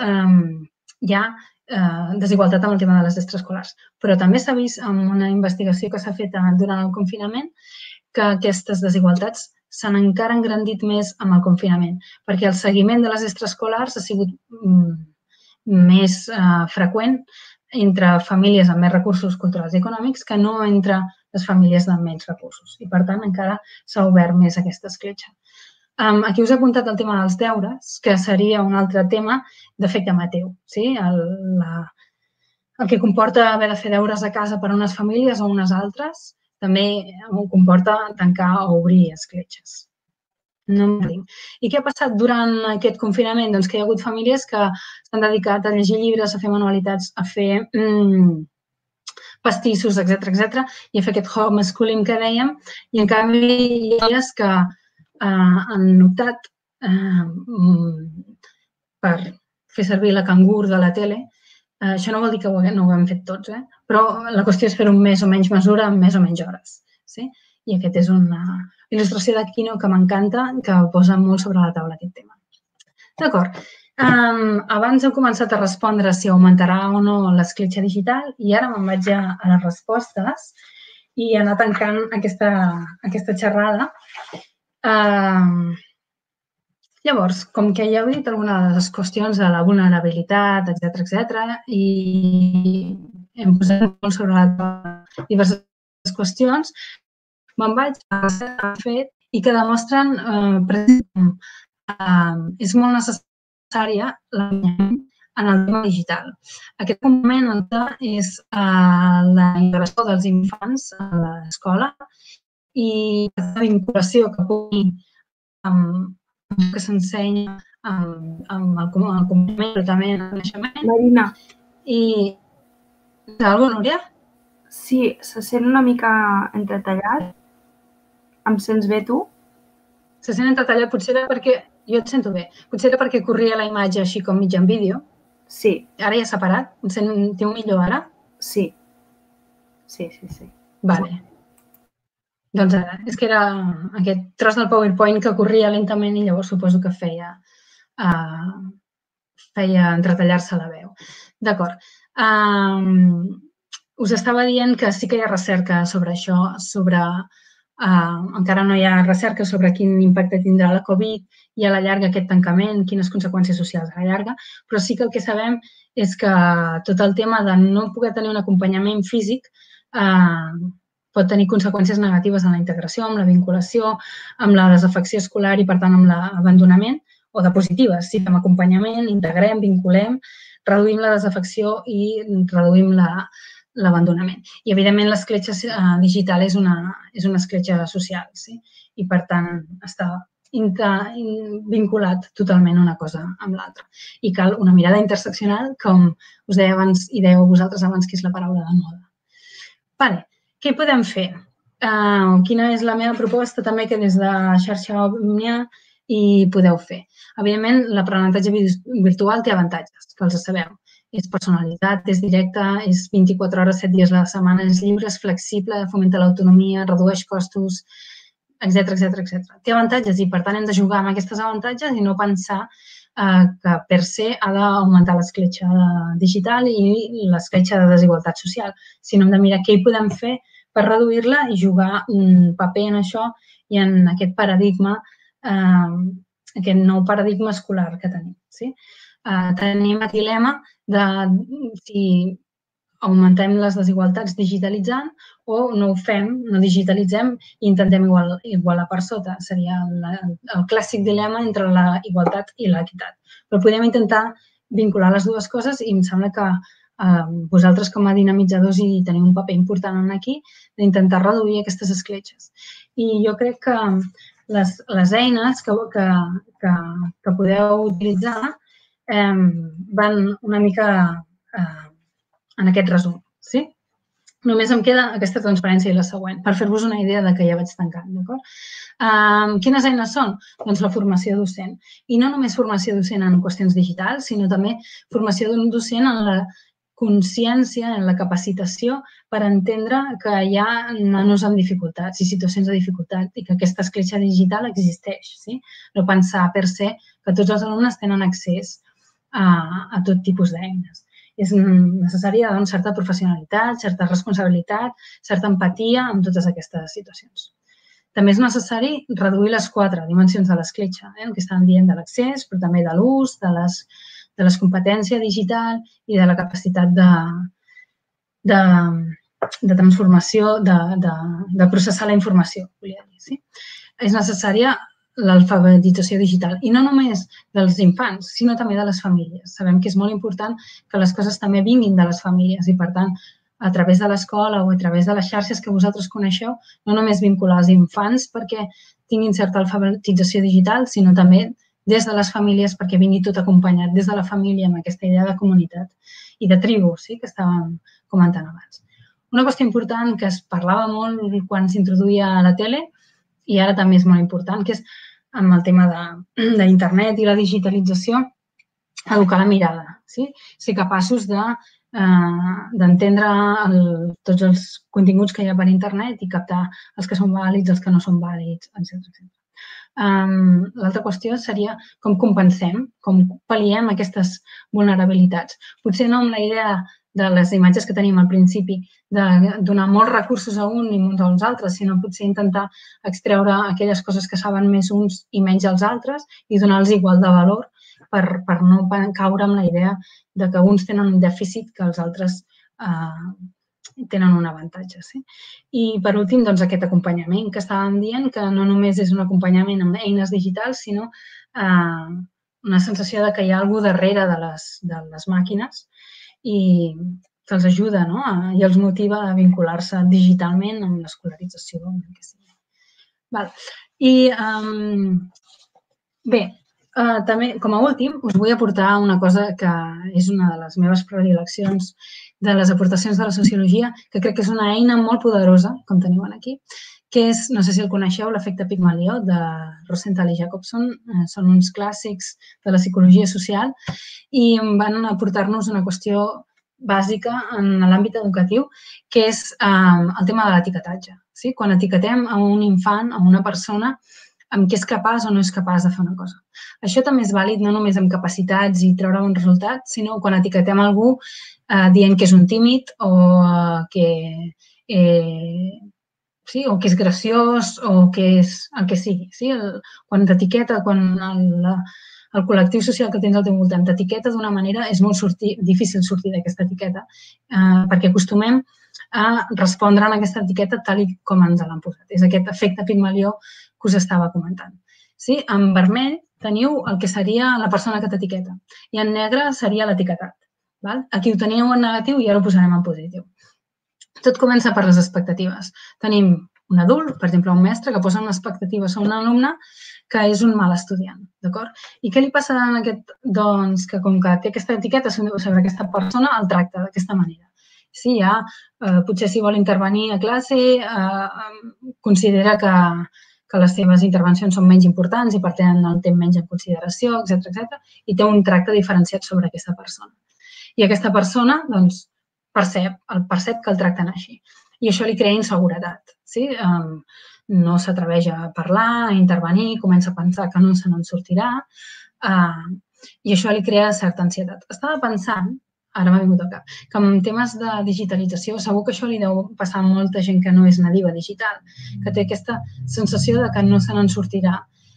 desigualtat amb el tema de les extraescolars. Però també s'ha vist en una investigació que s'ha fet durant el confinament que aquestes desigualtats s'han encara engrandit més amb el confinament, perquè el seguiment de les extraescolars ha sigut més freqüent entre famílies amb més recursos culturals i econòmics que no entre les famílies amb menys recursos. I, per tant, encara s'ha obert més aquesta escletxa. Aquí us he apuntat el tema dels deures, que seria un altre tema d'efecte Mateu. Sí? El que comporta haver de fer deures a casa per a unes famílies o unes altres també comporta tancar o obrir escletxes. I què ha passat durant aquest confinament? Doncs que hi ha hagut famílies que s'han dedicat a llegir llibres, a fer manualitats, a fer pastissos, etc. i a fer aquest homeschooling que dèiem. I en canvi hi ha elles que han optat per fer servir la cangur de la tele. Això no vol dir que no ho hem fet tots, però la qüestió és fer-ho en més o menys mesura, en més o menys hores. Sí? I aquesta és una il·lustració de Kino que m'encanta, que posa molt sobre la taula aquest tema. D'acord. Abans hem començat a respondre si augmentarà o no l'escletxa digital i ara me'n vaig a les respostes i anar tancant aquesta xerrada. Llavors, com que ja heu dit algunes de les qüestions de la vulnerabilitat, etc., i hem posat molt sobre la taula diverses qüestions, me'n vaig a fet i que demostren és molt necessària en el tema digital. Aquest moment és la integració dels infants a l'escola i la vinculació que pugui que s'ensenya amb el complement, però també en el coneixement. Marina. I Alguna, Núria? Sí, se sent una mica entretallat. Em sents bé, tu? Se sent entretallat, potser era perquè... Jo et sento bé. Potser era perquè corria la imatge així com mig en vídeo. Sí. Ara ja s'ha parat? Em sentiu millor ara? Sí. Sí. Vale. Doncs ara, és que era aquest tros del PowerPoint que corria lentament i llavors suposo que feia entretallar-se la veu. D'acord. Us estava dient que sí que hi ha recerca sobre això, encara no hi ha recerca sobre quin impacte tindrà la Covid i a la llarga aquest tancament, quines conseqüències socials a la llarga, però sí que el que sabem és que tot el tema de no poder tenir un acompanyament físic pot tenir conseqüències negatives en la integració, amb la vinculació, amb la desafecció escolar i, per tant, amb l'abandonament, o de positives, sí, amb acompanyament, integrem, vinculem, reduïm la desafecció i reduïm l'abandonament. I, evidentment, l'escletxa digital és una escletxa social, sí? I, per tant, està vinculat totalment una cosa amb l'altra. I cal una mirada interseccional, com us deia abans i dèieu vosaltres abans, que és la paraula de moda. Vale. Què podem fer? Quina és la meva proposta també que des de xarxa Òmnia hi podeu fer? Evidentment, l'aprenentatge virtual té avantatges, que els sabeu. És personalitzat, és directe, és 24 hores, 7 dies a la setmana, és lliure, és flexible, fomenta l'autonomia, redueix costos, etc. Té avantatges i, per tant, hem de jugar amb aquests avantatges i no pensar que per se ha d'augmentar l'escletxa digital i l'escletxa de desigualtat social, sinó hem de mirar què hi podem fer per reduir-la i jugar un paper en això i en aquest paradigma, aquest nou paradigma escolar que tenim. Sí? Tenim el dilema de si augmentem les desigualtats digitalitzant o no ho fem, no digitalitzem i intentem igualar per sota. Seria el clàssic dilema entre la igualtat i l'equitat. Però podem intentar vincular les dues coses i em sembla que vosaltres com a dinamitzadors hi teniu un paper important aquí d'intentar reduir aquestes escletxes. I jo crec que les eines que podeu utilitzar van una mica en aquest resum. Sí? Només em queda aquesta transparència i la següent, per fer-vos una idea de que ja vaig tancant. Quines eines són? Doncs la formació docent. I no només formació docent en qüestions digitals, sinó també formació d'un docent en la consciència, en la capacitació per entendre que hi ha nanos amb dificultats i situacions de dificultat i que aquesta escletxa digital existeix. Sí? No pensar per se que tots els alumnes tenen accés a tot tipus d'eines. És necessària certa professionalitat, certa responsabilitat, certa empatia en totes aquestes situacions. També és necessari reduir les 4 dimensions de l'escletxa, el que estàvem dient de l'accés, però també de l'ús, de les competències digital i de la capacitat de transformació, de processar la informació, volia dir. Sí? És necessària l'alfabetització digital. I no només dels infants, sinó també de les famílies. Sabem que és molt important que les coses també vinguin de les famílies i, per tant, a través de l'escola o a través de les xarxes que vosaltres coneixeu, no només vincular els infants perquè tinguin certa alfabetització digital, sinó també des de les famílies perquè vingui tot acompanyat des de la família amb aquesta idea de comunitat i de tribu, sí, que estàvem comentant abans. Una qüestió important que es parlava molt quan s'introduïa a la tele i ara també és molt important, que és amb el tema d'internet i la digitalització, educar la mirada, sí? Ser capaços d'entendre tots els continguts que hi ha per internet i captar els que són vàlids, els que no són vàlids, etc. L'altra qüestió seria com compensem, com pal·liem aquestes vulnerabilitats. Potser no amb la idea de les imatges que tenim al principi, de donar molts recursos a un i molts als altres, sinó potser intentar extreure aquelles coses que saben més uns i menys als altres i donar-los igual de valor per no caure en la idea de que uns tenen un dèficit que els altres tenen un avantatge. Sí? I, per últim, doncs, aquest acompanyament que estàvem dient, que no només és un acompanyament amb eines digitals, sinó una sensació de que hi ha alguna cosa darrere de les màquines i que els ajuda i els motiva a vincular-se digitalment amb l'escolarització. I bé, també, com a últim, us vull aportar una cosa que és una de les meves predileccions de les aportacions de la sociologia, que crec que és una eina molt poderosa, com teniu aquí, que és, no sé si el coneixeu, l'efecte Pigmalió de Rosenthal i Jacobson. Són uns clàssics de la psicologia social i van aportar-nos una qüestió bàsica en l'àmbit educatiu, que és el tema de l'etiquetatge. Quan etiquetem a un infant, a una persona, amb què és capaç o no és capaç de fer una cosa. Això també és vàlid no només amb capacitats i treure bons resultats, sinó quan etiquetem algú dient que és un tímid o que és graciós o que és el que sigui. Quan t'etiqueta, quan el col·lectiu social que tens al teu voltant t'etiqueta d'una manera, és molt difícil sortir d'aquesta etiqueta perquè acostumem a respondre a aquesta etiqueta tal com ens l'han posat. És aquest efecte Pigmalió que us estava comentant. En vermell teniu el que seria la persona que t'etiqueta i en negre seria l'etiquetat. Aquí ho teníeu en negatiu i ara ho posarem en positiu. Tot comença per les expectatives. Tenim un adult, per exemple, un mestre, que posa una expectativa sobre un alumne que és un mal estudiant, d'acord? I què li passa en aquest? Doncs que com que té aquesta etiqueta sobre aquesta persona, el tracta d'aquesta manera. Potser si vol intervenir a classe, considera que les seves intervencions són menys importants i per tant el té menys en consideració, etc. I té un tracte diferenciat sobre aquesta persona. I aquesta persona, doncs, percep que el tracten així. I això li crea inseguretat. No s'atreveix a parlar, a intervenir, comença a pensar que no se n'en sortirà i això li crea certa ansietat. Estava pensant, ara m'ha vingut al cap, que en temes de digitalització segur que això li deu passar a molta gent que no és nadiua digital, que té aquesta sensació de que no se n'en sortirà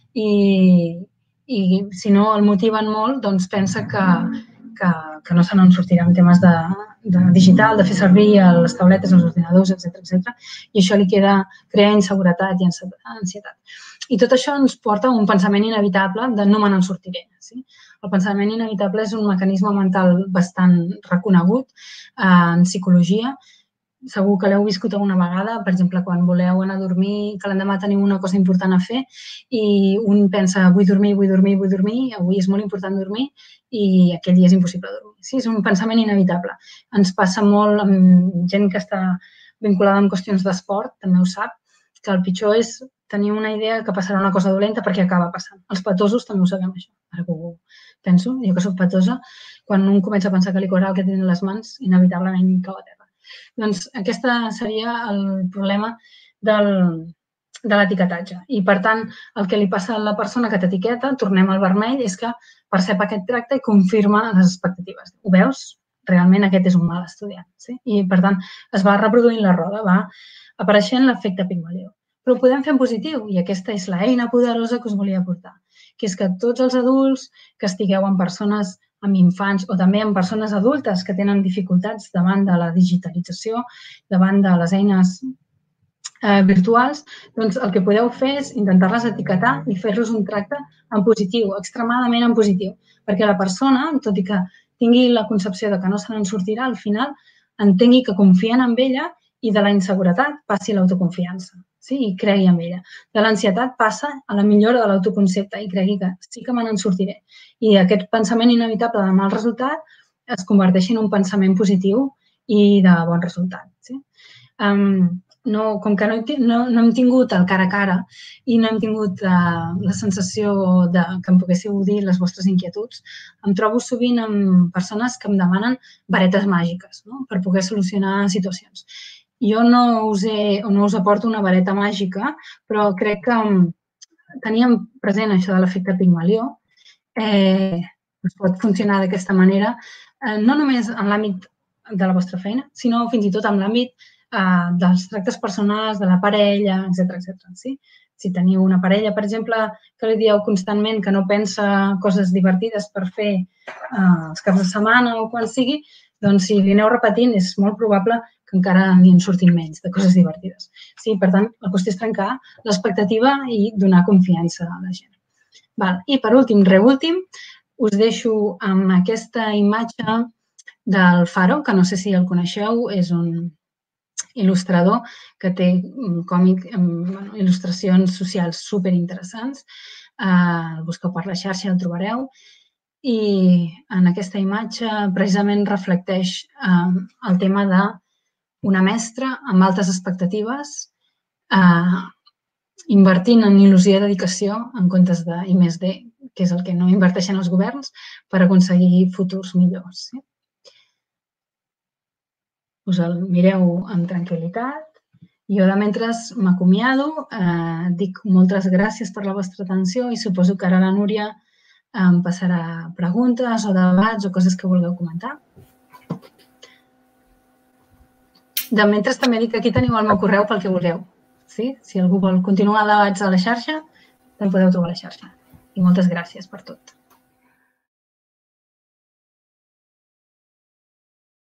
i si no el motiven molt, doncs pensa que no se n'en sortirà en temes de digital, de fer servir les tauletes, els ordinadors, etc. I això li crea inseguretat i ansietat. I tot això ens porta a un pensament inevitable de no me n'en sortiré. El pensament inevitable és un mecanisme mental bastant reconegut en psicologia. Segur que l'heu viscut alguna vegada, per exemple, quan voleu anar a dormir, que l'endemà teniu una cosa important a fer i un pensa vull dormir, avui és molt important dormir i aquell dia és impossible dormir. És un pensament inevitable. Ens passa molt amb gent que està vinculada amb qüestions d'esport, també ho sap, que el pitjor és tenir una idea que passarà una cosa dolenta perquè acaba passant. Els petosos també ho sabem, això. Ara que ho penso, jo que soc petosa, quan un comença a pensar que li caurà el que té a les mans, inevitablement cau a terra. Doncs aquest seria el problema de l'etiquetatge. I, per tant, el que li passa a la persona que t'etiqueta, tornem al vermell, és que percep aquest tracte i confirma les expectatives. Ho veus? Realment aquest és un mal estudiant. I, per tant, es va reproduint la roda, va apareixent l'efecte Pigmalió. Però ho podem fer en positiu i aquesta és l'eina poderosa que us volia aportar, que és que tots els adults que estigueu amb persones, amb infants o també amb persones adultes que tenen dificultats davant de la digitalització, davant de les eines virtuals, doncs el que podeu fer és intentar-les etiquetar i fer-los un tracte en positiu, extremadament en positiu, perquè la persona, tot i que tingui la concepció de que no se n'en sortirà, al final entengui que confien en ella i de la inseguretat passi l'autoconfiança i cregui en ella. De l'ansietat passa a la millora de l'autoconcepte i cregui que sí que me n'en sortiré. I aquest pensament inevitable de mal resultat es converteix en un pensament positiu i de bon resultat. Com que no hem tingut el cara a cara i no hem tingut la sensació que em poguéssiu dir les vostres inquietuds, em trobo sovint amb persones que em demanen varetes màgiques per poder solucionar situacions. Jo no us aporto una vareta màgica, però crec que teníem present això de l'efecte Pigmalió. Es pot funcionar d'aquesta manera, no només en l'àmbit de la vostra feina, sinó fins i tot en l'àmbit dels tractes personals, de la parella, etc. Si teniu una parella, per exemple, que li dieu constantment que no pensa coses divertides per fer els caps de setmana o quan sigui, doncs si li aneu repetint és molt probable que encara n'hi en surtin menys de coses divertides. Per tant, la qüestió és trencar l'expectativa i donar confiança a la gent. I per últim, reúltim, us deixo amb aquesta imatge del Faro, que no sé si el coneixeu, és un il·lustrador que té il·lustracions socials superinteressants. El busqueu per la xarxa, el trobareu. i en aquesta imatge precisament reflecteix el tema d'una mestra amb altes expectatives invertint en il·lusió i dedicació en comptes de I+D, que és el que no inverteixen els governs per aconseguir futurs millors. Us el mireu amb tranquil·litat. Jo de mentre m'acomiado, dic moltes gràcies per la vostra atenció i suposo que ara la Núria em passarà preguntes o debats o coses que vulgueu comentar. De mentre també dic que aquí teniu el meu correu pel que vulgueu. Si algú vol continuar debats a la xarxa, te'n podeu trobar a la xarxa. I moltes gràcies per tot.